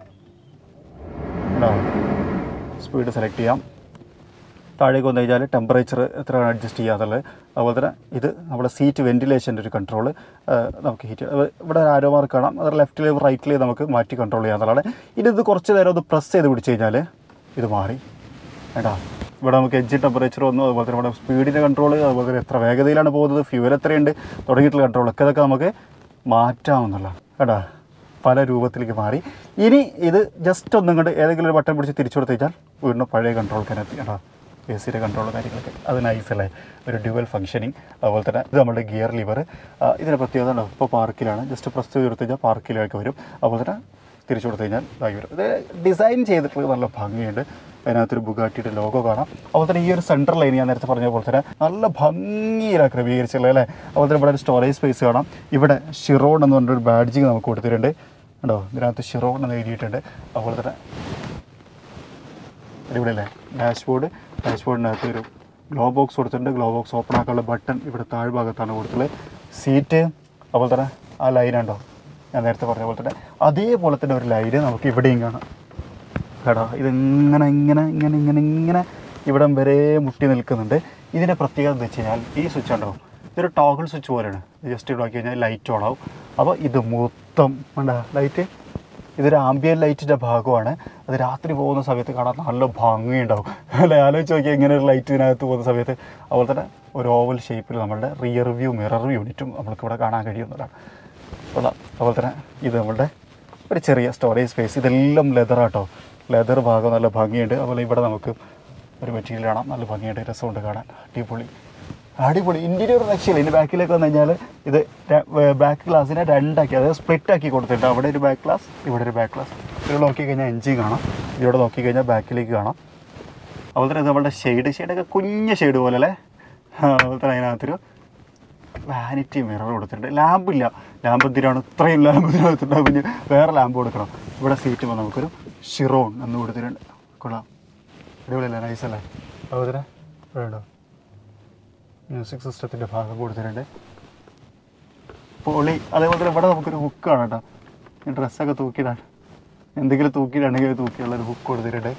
Speaker 1: സ്പീഡ് സെലക്ട് ചെയ്യാം. താഴേക്ക് വന്നു കഴിഞ്ഞാൽ ടെമ്പറേച്ചർ എത്രയാണ് അഡ്ജസ്റ്റ് ചെയ്യാന്നുള്ളത്. അതുപോലെ തന്നെ ഇത് നമ്മുടെ സീറ്റ് വെൻറ്റിലേഷൻ്റെ ഒരു കൺട്രോൾ, നമുക്ക് ഹീറ്റ്. ഇവിടെ ഒരു ആരോ മാർക്ക് കാണാം, അത് ലെഫ്റ്റിലേയും റൈറ്റിലേയും നമുക്ക് മാറ്റി കൺട്രോൾ ചെയ്യാന്നുള്ളതാണ്. ഇത് കുറച്ച് നേരം ഒന്ന് പ്രസ് ചെയ്ത് പിടിച്ച് കഴിഞ്ഞാൽ ഇത് മാറി കേട്ടോ. ഇവിടെ നമുക്ക് എൻജിൻ ടെമ്പറേച്ചർ വന്നു, അതുപോലെ തന്നെ നമ്മുടെ സ്പീഡിൻ്റെ കൺട്രോൾ, അതുപോലെ തന്നെ എത്ര വേഗതയിലാണ് പോകുന്നത്, ഫ്യൂവൽ എത്രയുണ്ട് തുടങ്ങിയിട്ടുള്ള കൺട്രോളൊക്കെ ഇതൊക്കെ നമുക്ക് മാറ്റാമെന്നുള്ള കേട്ടോ. പല രൂപത്തിലേക്ക് മാറി. ഇനി ഇത് ജസ്റ്റ് ഒന്നും കൊണ്ട് ഏതെങ്കിലും ഒരു ബട്ടൺ പിടിച്ച് തിരിച്ചു കൊടുത്ത് കഴിഞ്ഞാൽ വീണ്ടും പഴയ കൺട്രോൾക്കാനെത്തി കേട്ടോ. AC-യുടെ കൺട്രോൾ കാര്യങ്ങളൊക്കെ അത് നൈസല്ലേ, ഒരു ഡ്യുവൽ ഫംഗ്ഷനിങ്. അതുപോലെ തന്നെ ഇത് നമ്മുടെ ഗിയർ ലിവർ. ഇതിൻ്റെ പ്രത്യേകത ഉണ്ടോ, ഇപ്പോൾ പാർക്കിലാണ്, ജസ്റ്റ് പ്രസ് ചെയ്ത് കൊടുത്തു കഴിഞ്ഞാൽ പാർക്കിലേക്ക് വരും. അതുപോലെ തന്നെ തിരിച്ചു കൊടുത്തു കഴിഞ്ഞാൽ ഇതായി വരും. ഇത് ഡിസൈൻ ചെയ്തിട്ടുള്ളത് നല്ല ഭംഗിയുണ്ട്. അതിനകത്തൊരു ബുഗാട്ടിയുടെ ലോഗോ കാണാം. അതുപോലെ തന്നെ ഈ ഒരു സെൻട്രൽ ലൈൻ ഞാൻ നേരത്തെ പറഞ്ഞ പോലെ തന്നെ നല്ല ഭംഗിയിലാണ് ക്രമീകരിച്ചുള്ളത് അല്ലേ. അതുപോലെ തന്നെ ഇവിടെ ഒരു സ്റ്റോറേജ് സ്പേസ് കാണാം. ഇവിടെ ഷിറോൺ എന്ന് പറഞ്ഞൊരു ബാഡ്ജിങ് നമുക്ക് കൊടുത്തിട്ടുണ്ട് കേട്ടോ. ഇതിനകത്ത് ഷിറോൺ എന്ന് എഴുതിയിട്ടുണ്ട്. അതുപോലെ തന്നെ ഇവിടെ അല്ലേ ഡാഷ്ബോർഡിനകത്ത് ഒരു ഗ്ലോ ബോക്സ് കൊടുത്തിട്ടുണ്ട്. ഗ്ലോ ബോക്സ് ഓപ്പൺ ആക്കാനുള്ള ബട്ടൺ ഇവിടെ താഴ്ഭാഗത്താണ് കൊടുത്തുള്ളത്. സീറ്റ് അതുപോലെ തന്നെ ആ ലൈനുണ്ടോ ഞാൻ നേരത്തെ പറഞ്ഞ പോലെ തന്നെ അതേപോലെ തന്നെ ഒരു ലൈന് നമുക്ക് ഇവിടെയും കാണാം കേട്ടോ. ഇങ്ങനെ ഇവിടം വരെ മുട്ടി നിൽക്കുന്നുണ്ട്. ഇതിൻ്റെ പ്രത്യേകത എന്ന് വെച്ച് കഴിഞ്ഞാൽ ഈ സ്വിച്ച് ഉണ്ടോ, ഇതൊരു ടോഗിൾ സ്വിച്ച് പോലെയാണ്. ജസ്റ്റ് ഇടാക്കി കഴിഞ്ഞാൽ ലൈറ്റ് ഓൺ ആവും. അപ്പോൾ ഇത് മൊത്തം വേണ്ട ലൈറ്റ്, ഇതൊരു ആംബിയൻ ലൈറ്റിൻ്റെ ഭാഗമാണ്. അത് രാത്രി പോകുന്ന സമയത്ത് കാണാൻ നല്ല ഭംഗിയുണ്ടാവും അല്ലേ. ആലോചിച്ച് നോക്കിയാൽ ഇങ്ങനെ ഒരു ലൈറ്റ് ഇതിനകത്ത് പോകുന്ന സമയത്ത്. അതുപോലെ തന്നെ ഒരു ഓവൽ ഷേപ്പിൽ നമ്മളുടെ റിയർ വ്യൂ മിറർ യൂണിറ്റും നമ്മൾക്കിവിടെ കാണാൻ കഴിയുന്നതാണ്. അതുപോലെ തന്നെ ഇത് നമ്മളുടെ ഒരു ചെറിയ സ്റ്റോറേജ് സ്പേസ്. ഇതെല്ലാം ലെതറാട്ടോ, ലെതർ ഭാഗം നല്ല ഭംഗിയുണ്ട്. അതുപോലെ ഇവിടെ നമുക്ക് ഒരു മെറ്റീരിയൽ കാണാം, നല്ല ഭംഗിയുണ്ട്, രസമുണ്ട് കാണാൻ. അടിപൊളി ഇൻറ്റീരിയർ രക്ഷയില്ല. ഇതിൻ്റെ ബാക്കിലേക്ക് വന്നു കഴിഞ്ഞാൽ ഇത് ബാക്ക് ഗ്ലാസ്സിനെ രണ്ടാക്കി, അതായത് സ്പ്ലിറ്റ് ആക്കി കൊടുത്തിട്ടുണ്ട്. അവിടെ ഒരു ബാക്ക് ഗ്ലാസ്, ഇവിടെ ഒരു ബാക്ക് ഗ്ലാസ്. ഇവിടെ നോക്കിക്കഴിഞ്ഞാൽ എൻജിൻ കാണാം, ഇവിടെ നോക്കിക്കഴിഞ്ഞാൽ ബാക്കിലേക്ക് കാണാം. അതുപോലെ തന്നെ നമ്മളുടെ ഷെയ്ഡൊക്കെ കുഞ്ഞ ഷെയ്ഡ് പോലെ അല്ലേ. അതുപോലെ തന്നെ അതിനകത്തൊരു വാനിറ്റി മിറർ കൊടുത്തിട്ടുണ്ട്. ലാമ്പില്ല, ലാമ്പ് എന്തിനാണ് ഇത്രയും ലാമ്പ് ഇതിനകത്തുണ്ടാകും, പിന്നെ വേറെ ലാമ്പ് കൊടുക്കണം. ഇവിടെ സീറ്റുമ്പോൾ നമുക്കൊരു ഷിറോൺ എന്ന് കൊടുത്തിട്ടുണ്ട്. കൊള്ളാം, അടിപൊളിയല്ലേ, നൈസല്ലേ. അതുപോലെ തന്നെ വേണ്ടോ മ്യൂസിക് സിസ്റ്റത്തിൻ്റെ ഭാഗം കൊടുത്തിട്ടുണ്ട്, പൊളി. അതേപോലെ തന്നെ ഇവിടെ നമുക്കൊരു ഹുക്കാണ് കേട്ടോ. ഡ്രസ്സൊക്കെ തൂക്കിയിടാണ്, എന്തെങ്കിലും തൂക്കിയിടാണെങ്കിൽ തൂക്കിയുള്ളൊരു ഹുക്ക് കൊടുത്തിട്ടുണ്ട്.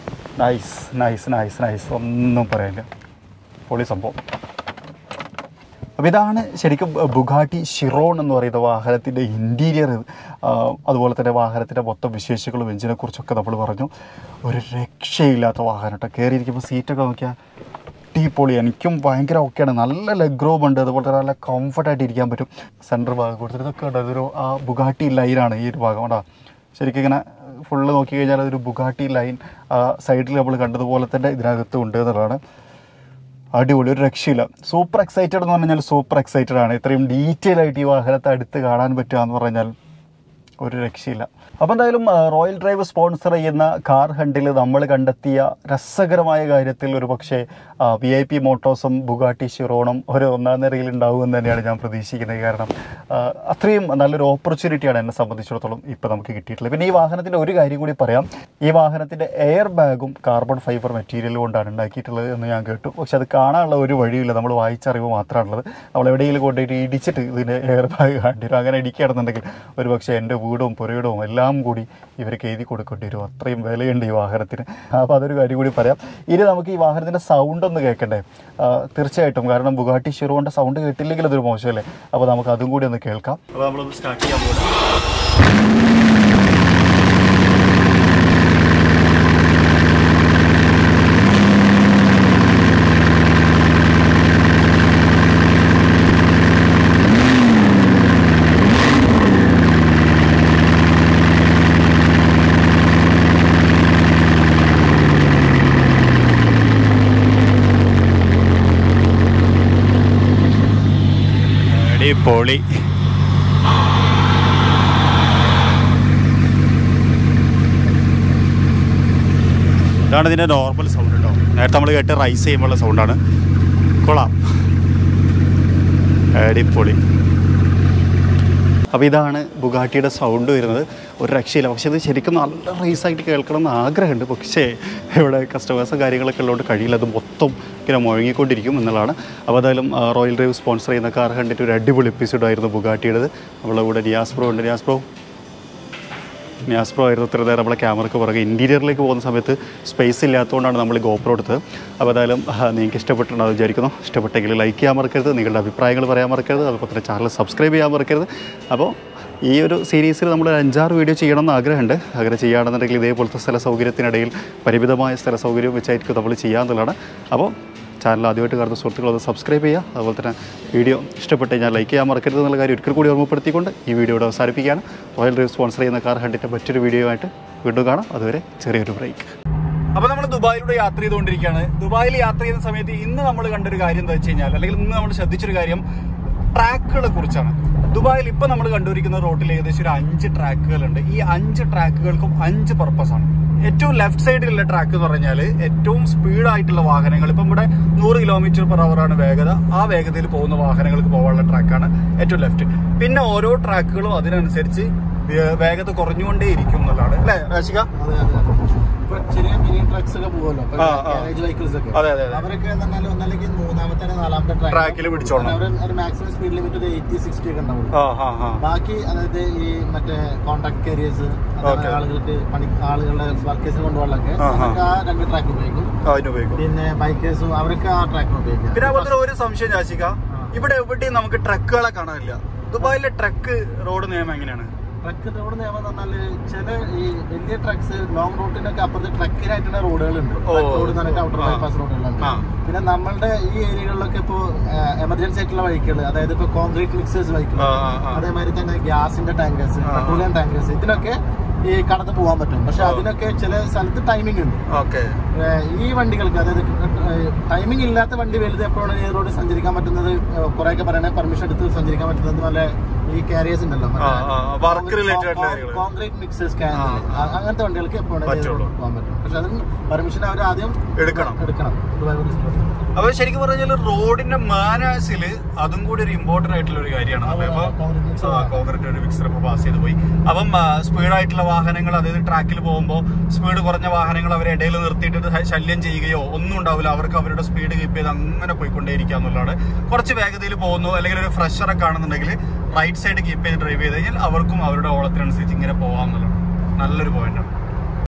Speaker 1: നൈസ്, ഒന്നും പറയാനില്ല, പൊളി സംഭവം. അപ്പോൾ ഇതാണ് ശരിക്കും ബുഗാട്ടി ഷിറോൺ എന്ന് പറയുന്ന വാഹനത്തിൻ്റെ ഇൻറ്റീരിയർ. അതുപോലെ തന്നെ വാഹനത്തിൻ്റെ മൊത്തം വിശേഷങ്ങളും എഞ്ചിനെക്കുറിച്ചൊക്കെ നമ്മൾ പറഞ്ഞു. ഒരു രക്ഷയില്ലാത്ത വാഹനം കേട്ടോ. കയറിയിരിക്കുമ്പോൾ സീറ്റൊക്കെ നോക്കിയാൽ അടിപൊളി. എനിക്കും ഭയങ്കര ഓക്കെയാണ്. നല്ല ലെഗ് റൂം ഉണ്ട്, അതുപോലെ തന്നെ നല്ല കംഫർട്ടായിട്ട് ഇരിക്കാൻ പറ്റും. സെൻറ്റർ ഭാഗം കൊടുത്തിട്ട് ഇതൊക്കെ ഉണ്ട്. അതൊരു ആ ബുഗാട്ടി ലൈനാണ് ഈ ഒരു ഭാഗം കേട്ടോ. ശരിക്കും ഇങ്ങനെ ഫുള്ള് നോക്കി കഴിഞ്ഞാൽ അതൊരു ബുഗാട്ടി ലൈൻ സൈഡിൽ നമ്മൾ കണ്ടതുപോലെ തന്നെ ഇതിനകത്തും ഉണ്ട് എന്നുള്ളതാണ്. അടിപൊളി, ഒരു രക്ഷയില്ല. സൂപ്പർ എക്സൈറ്റഡ് എന്ന് പറഞ്ഞാൽ സൂപ്പർ എക്സൈറ്റഡ് ആണ്. ഇത്രയും ഡീറ്റെയിൽ ആയിട്ട് ഈ വാഹനത്തെ അടുത്ത് കാണാൻ പറ്റുക എന്ന് പറഞ്ഞാൽ ഒരു രക്ഷയില്ല. അപ്പോൾ എന്തായാലും റോയൽ ഡ്രൈവ് സ്പോൺസർ ചെയ്യുന്ന കാർ ഹണ്ടിൽ നമ്മൾ കണ്ടെത്തിയ രസകരമായ കാര്യത്തിൽ ഒരു പക്ഷേ VIP മോട്ടോഴ്സും ബുഗാട്ടി ചിറോണും ഒരു ഒന്നാം നിരയിൽ ഉണ്ടാവുമെന്ന് തന്നെയാണ് ഞാൻ പ്രതീക്ഷിക്കുന്നത്. കാരണം അത്രയും നല്ലൊരു ഓപ്പർച്യൂണിറ്റിയാണ് എന്നെ സംബന്ധിച്ചിടത്തോളം ഇപ്പോൾ നമുക്ക് കിട്ടിയിട്ടുള്ളത്. പിന്നെ ഈ വാഹനത്തിൻ്റെ ഒരു കാര്യം കൂടി പറയാം. ഈ വാഹനത്തിൻ്റെ എയർ ബാഗും കാർബൺ ഫൈബർ മെറ്റീരിയൽ കൊണ്ടാണ് ഉണ്ടാക്കിയിട്ടുള്ളത് എന്ന് ഞാൻ കേട്ടു. പക്ഷെ അത് കാണാനുള്ള ഒരു വഴിയില്ല, നമ്മൾ വായിച്ചറിവ് മാത്രമാണുള്ളത്. നമ്മൾ എവിടെയെങ്കിലും കൊണ്ടുപോയിട്ട് ഇടിച്ചിട്ട് ഇതിൻ്റെ എയർ ബാഗ് കാണ്ടി വരും. അങ്ങനെ ഇടിക്കുകയാണെന്നുണ്ടെങ്കിൽ ഒരു പക്ഷേ എൻ്റെ വീടും പുരയിടവും എല്ലാം കൂടി ഇവർക്ക് എഴുതി കൊടുക്കേണ്ടി വരും. അത്രയും വിലയുണ്ട് ഈ വാഹനത്തിന്. അപ്പോൾ അതൊരു കാര്യം കൂടി പറയാം. ഇനി നമുക്ക് ഈ വാഹനത്തിൻ്റെ സൗണ്ട് ഒന്ന് കേൾക്കണ്ടേ? തീർച്ചയായിട്ടും, കാരണം ബുഗാട്ടി ചിറോണിൻ്റെ സൗണ്ട് കേട്ടില്ലെങ്കിൽ അതൊരു മോശമല്ലേ. അപ്പോൾ നമുക്ക് അതും കൂടി ഒന്ന് കേൾക്കാം. അപ്പോൾ നമ്മളൊന്ന് സ്റ്റാർട്ട് ചെയ്യാൻ പോകുന്നത്. പൊളി. ഇതാണ് ഇതിൻ്റെ നോർമൽ സൗണ്ട് കേട്ടോ. നേരത്തെ നമ്മൾ കേട്ട് റൈസ് ചെയ്യുമ്പോഴുള്ള സൗണ്ടാണ്. കൊള്ളാം, അടിപൊളി. അപ്പോൾ ഇതാണ് ബുഗാട്ടിയുടെ സൗണ്ട് വരുന്നത്. ഒരു രക്ഷയില്ല. പക്ഷേ ഇത് ശരിക്കും നല്ല റൈസായിട്ട് കേൾക്കണം എന്ന് ആഗ്രഹമുണ്ട്. പക്ഷേ ഇവിടെ കസ്റ്റമേഴ്സും കാര്യങ്ങളൊക്കെ ഉള്ളതുകൊണ്ട് കഴിയില്ല. അത് മൊത്തം ഇങ്ങനെ മുഴങ്ങിക്കൊണ്ടിരിക്കും എന്നുള്ളതാണ്. അപ്പോൾ എന്തായാലും റോയൽ ഡ്രൈവ് സ്പോൺസർ ചെയ്യുന്ന കാർ കണ്ടിട്ട് ഒരു അടിപൊളി എപ്പിസോഡായിരുന്നു ബുഗാട്ടിയുടേത്. നമ്മളെ കൂടെ നിയാസ് ബ്രോ ഉണ്ട്. നിയാസ് ബ്രോ ആയിരുന്നു ഇത്ര നേരം നമ്മളെ ക്യാമറയ്ക്ക് പുറകെ. ഇൻറ്റീരിയറിലേക്ക് പോകുന്ന സമയത്ത് സ്പേസ് ഇല്ലാത്തതുകൊണ്ടാണ് നമ്മൾ ഗോപ്രോ എടുത്തത്. അപ്പോൾ എന്തായാലും നിങ്ങൾക്ക് ഇഷ്ടപ്പെട്ടിട്ടുണ്ടെന്ന് വിചാരിക്കുന്നു. ഇഷ്ടപ്പെട്ടെങ്കിൽ ലൈക്ക് ചെയ്യാൻ മറക്കരുത്, നിങ്ങളുടെ അഭിപ്രായങ്ങൾ പറയാൻ മറക്കരുത്, അതുപോലെ തന്നെ ചാനൽ സബ്സ്ക്രൈബ് ചെയ്യാൻ മറക്കരുത്. അപ്പോൾ ഈ ഒരു സീരീസിൽ നമ്മൾ 5-6 വീഡിയോ ചെയ്യണമെന്ന് ആഗ്രഹമുണ്ട്. അങ്ങനെ ചെയ്യുകയാണെന്നുണ്ടെങ്കിൽ ഇതേപോലത്തെ സ്ഥല സൗകര്യത്തിനിടയിൽ പരിമിതമായ സ്ഥല സൗകര്യം വെച്ചായിരിക്കും നമ്മൾ ചെയ്യാമെന്നുള്ളതാണ്. അപ്പോൾ ചാനൽ ആദ്യമായിട്ട് കാണുന്ന സുഹൃത്തുക്കളത് സബ്സ്ക്രൈബ് ചെയ്യുക. അതുപോലെ തന്നെ വീഡിയോ ഇഷ്ടപ്പെട്ട് കഴിഞ്ഞാൽ ലൈക്ക് ചെയ്യാൻ മറക്കരുത് എന്നുള്ള കാര്യം ഒരിക്കൽ കൂടി ഓർമ്മപ്പെടുത്തിക്കൊണ്ട് ഈ വീഡിയോയുടെ അവസാനിപ്പിക്കുകയാണ്. റോയൽ ഡ്രൈവ് സ്പോൺസർ ചെയ്യുന്ന കാർ ഹണ്ടിൻ്റെ മറ്റൊരു വീഡിയോ ആയിട്ട് വീണ്ടും കാണാം. അതുവരെ ചെറിയൊരു ബ്രേക്ക്. അപ്പോൾ നമ്മൾ ദുബായിലൂടെ യാത്ര ചെയ്തുകൊണ്ടിരിക്കുകയാണ്. ദുബായിൽ യാത്ര ചെയ്യുന്ന സമയത്ത് ഇന്ന് നമ്മൾ കണ്ടൊരു കാര്യം എന്താ വെച്ച് കഴിഞ്ഞാൽ, അല്ലെങ്കിൽ ഇന്ന് നമ്മൾ ശ്രദ്ധിച്ചൊരു കാര്യം ട്രാക്കുകളെ കുറിച്ചാണ്. ദുബായിൽ ഇപ്പോൾ നമ്മൾ കണ്ടുവരിക്കുന്ന റോഡിൽ ഏകദേശം ഒരു 5 ട്രാക്കുകളുണ്ട്. ഈ 5 ട്രാക്കുകൾക്കും 5 പർപ്പസാണ്. ഏറ്റവും ലെഫ്റ്റ് സൈഡിലുള്ള ട്രാക്ക് എന്ന് പറഞ്ഞാൽ ഏറ്റവും സ്പീഡായിട്ടുള്ള വാഹനങ്ങൾ, ഇപ്പം ഇവിടെ 100 km/h ആണ് വേഗത. ആ വേഗതയിൽ പോകുന്ന വാഹനങ്ങൾക്ക് പോകാനുള്ള ട്രാക്കാണ് ഏറ്റവും ലെഫ്റ്റ്. പിന്നെ ഓരോ ട്രാക്കുകളും അതിനനുസരിച്ച് വേഗത കുറഞ്ഞുകൊണ്ടേ ഇരിക്കും എന്നുള്ളതാണ് അല്ലേ രാശിക?
Speaker 2: ചെറിയ മിനി ട്രക്സ് ഒക്കെ പോകുമല്ലോ, വെഹിക്കിൾസ് ഒക്കെ, അവരൊക്കെ ഒന്നല്ലെങ്കിൽ 3ാമത്തെ 4ാമത്തെ
Speaker 1: ട്രാക്കിൽ പിടിച്ചോളാം.
Speaker 2: ഒരു മാക്സിമം സ്പീഡ് ലിമിറ്റ് 80-60 ഒക്കെ ഉണ്ടാവും. ബാക്കി അതായത് ഈ മറ്റേ കോൺട്രാക്ട് കാരിയേഴ്സ്, ആളുകൾക്ക് ആളുകളുടെ വർക്കേഴ്സിന് കൊണ്ടുപോകാനൊക്കെ ആ 2 ട്രാക്ക് ഉപയോഗിക്കും. പിന്നെ ബൈക്കേഴ്സും അവരൊക്കെ ആ ട്രാക്കിന് ഉപയോഗിക്കും.
Speaker 1: പിന്നെ അതുപോലെ ഒരു സംശയം രാശിക, ഇവിടെ എവിടെയും നമുക്ക് ട്രക്കുകളെ കാണാനില്ല. ദുബായിലെ ട്രക്ക് റോഡ് നിയമം എങ്ങനെയാണ്?
Speaker 2: ട്രക്ക് റോഡ് നിയമം എന്ന് പറഞ്ഞാല് ചില ഈ വലിയ ട്രക്സ് ലോങ് റൂട്ടിനൊക്കെ അപ്പുറത്ത് ട്രക്കിനായിട്ടുള്ള റോഡുകളുണ്ട്. റോഡ് എന്ന് പറഞ്ഞിട്ട് ഔട്ടർ ബൈപ്പാസ് റോഡുകളുണ്ട്. പിന്നെ നമ്മളുടെ ഈ ഏരിയകളിലൊക്കെ ഇപ്പോൾ എമർജൻസി ആയിട്ടുള്ള വെഹിക്കിൾ, അതായത് ഇപ്പോൾ കോൺക്രീറ്റ് മിക്സേഴ്സ് വെഹിക്കിൾ, അതേമാതിരി തന്നെ ഗ്യാസിന്റെ ടാങ്കേഴ്സ്, പെട്രോളിയം ടാങ്കേഴ്സ്, ഇതിലൊക്കെ ഈ കടത്ത് പോകാൻ പറ്റും. പക്ഷെ അതിനൊക്കെ ചില സ്ഥലത്ത് ടൈമിംഗ് ഉണ്ട്. ഈ വണ്ടികൾക്ക്, അതായത് ടൈമിംഗ് ഇല്ലാത്ത വണ്ടി വലുത് എപ്പോഴാണ് ഈ റോഡ് സഞ്ചരിക്കാൻ പറ്റുന്നത്, കുറെയൊക്കെ പറയണേ പെർമിഷൻ എടുത്ത് സഞ്ചരിക്കാൻ പറ്റുന്നത് നല്ല ഈ കാരിയേഴ്സ് ഉണ്ടല്ലോ, കോൺക്രീറ്റ് മിക്സേഴ്സ്, അങ്ങനത്തെ വണ്ടികൾക്ക് എപ്പോഴാണ് പോകാൻ പറ്റും. പക്ഷെ അതിന് പെർമിഷൻ അവർ ആദ്യം എടുക്കണം.
Speaker 1: അപ്പൊ ശരിക്കും പറഞ്ഞാൽ റോഡിന്റെ മാനേഴ്സിൽ അതും കൂടി ഒരു ഇമ്പോർട്ടന്റ് ആയിട്ടുള്ള ഒരു കാര്യമാണ്. കോൺക്രീറ്റ് ഒരു മിക്സർ ഇപ്പൊ പാസ് ചെയ്ത് പോയി. അപ്പം സ്പീഡായിട്ടുള്ള വാഹനങ്ങൾ, അതായത് ട്രാക്കിൽ പോകുമ്പോൾ സ്പീഡ് കുറഞ്ഞ വാഹനങ്ങൾ അവരെ ഇടയിൽ നിർത്തിയിട്ട് ശല്യം ചെയ്യുകയോ ഒന്നും ഉണ്ടാവില്ല. അവർക്ക് അവരുടെ സ്പീഡ് കീപ്പ് ചെയ്ത് അങ്ങനെ പോയിക്കൊണ്ടേയിരിക്കുക എന്നുള്ളതാണ്. കുറച്ച് വേഗതയിൽ പോകുന്നു അല്ലെങ്കിൽ ഒരു ഫ്രഷറൊക്കെ ആണെന്നുണ്ടെങ്കിൽ റൈറ്റ് സൈഡ് കീപ്പ് ചെയ്ത് ഡ്രൈവ് ചെയ്ത് കഴിഞ്ഞാൽ അവർക്കും അവരുടെ ഓളത്തിനനുസരിച്ച് ഇങ്ങനെ പോകാമെന്നുള്ളതാണ്. നല്ലൊരു പോയിന്റാണ്.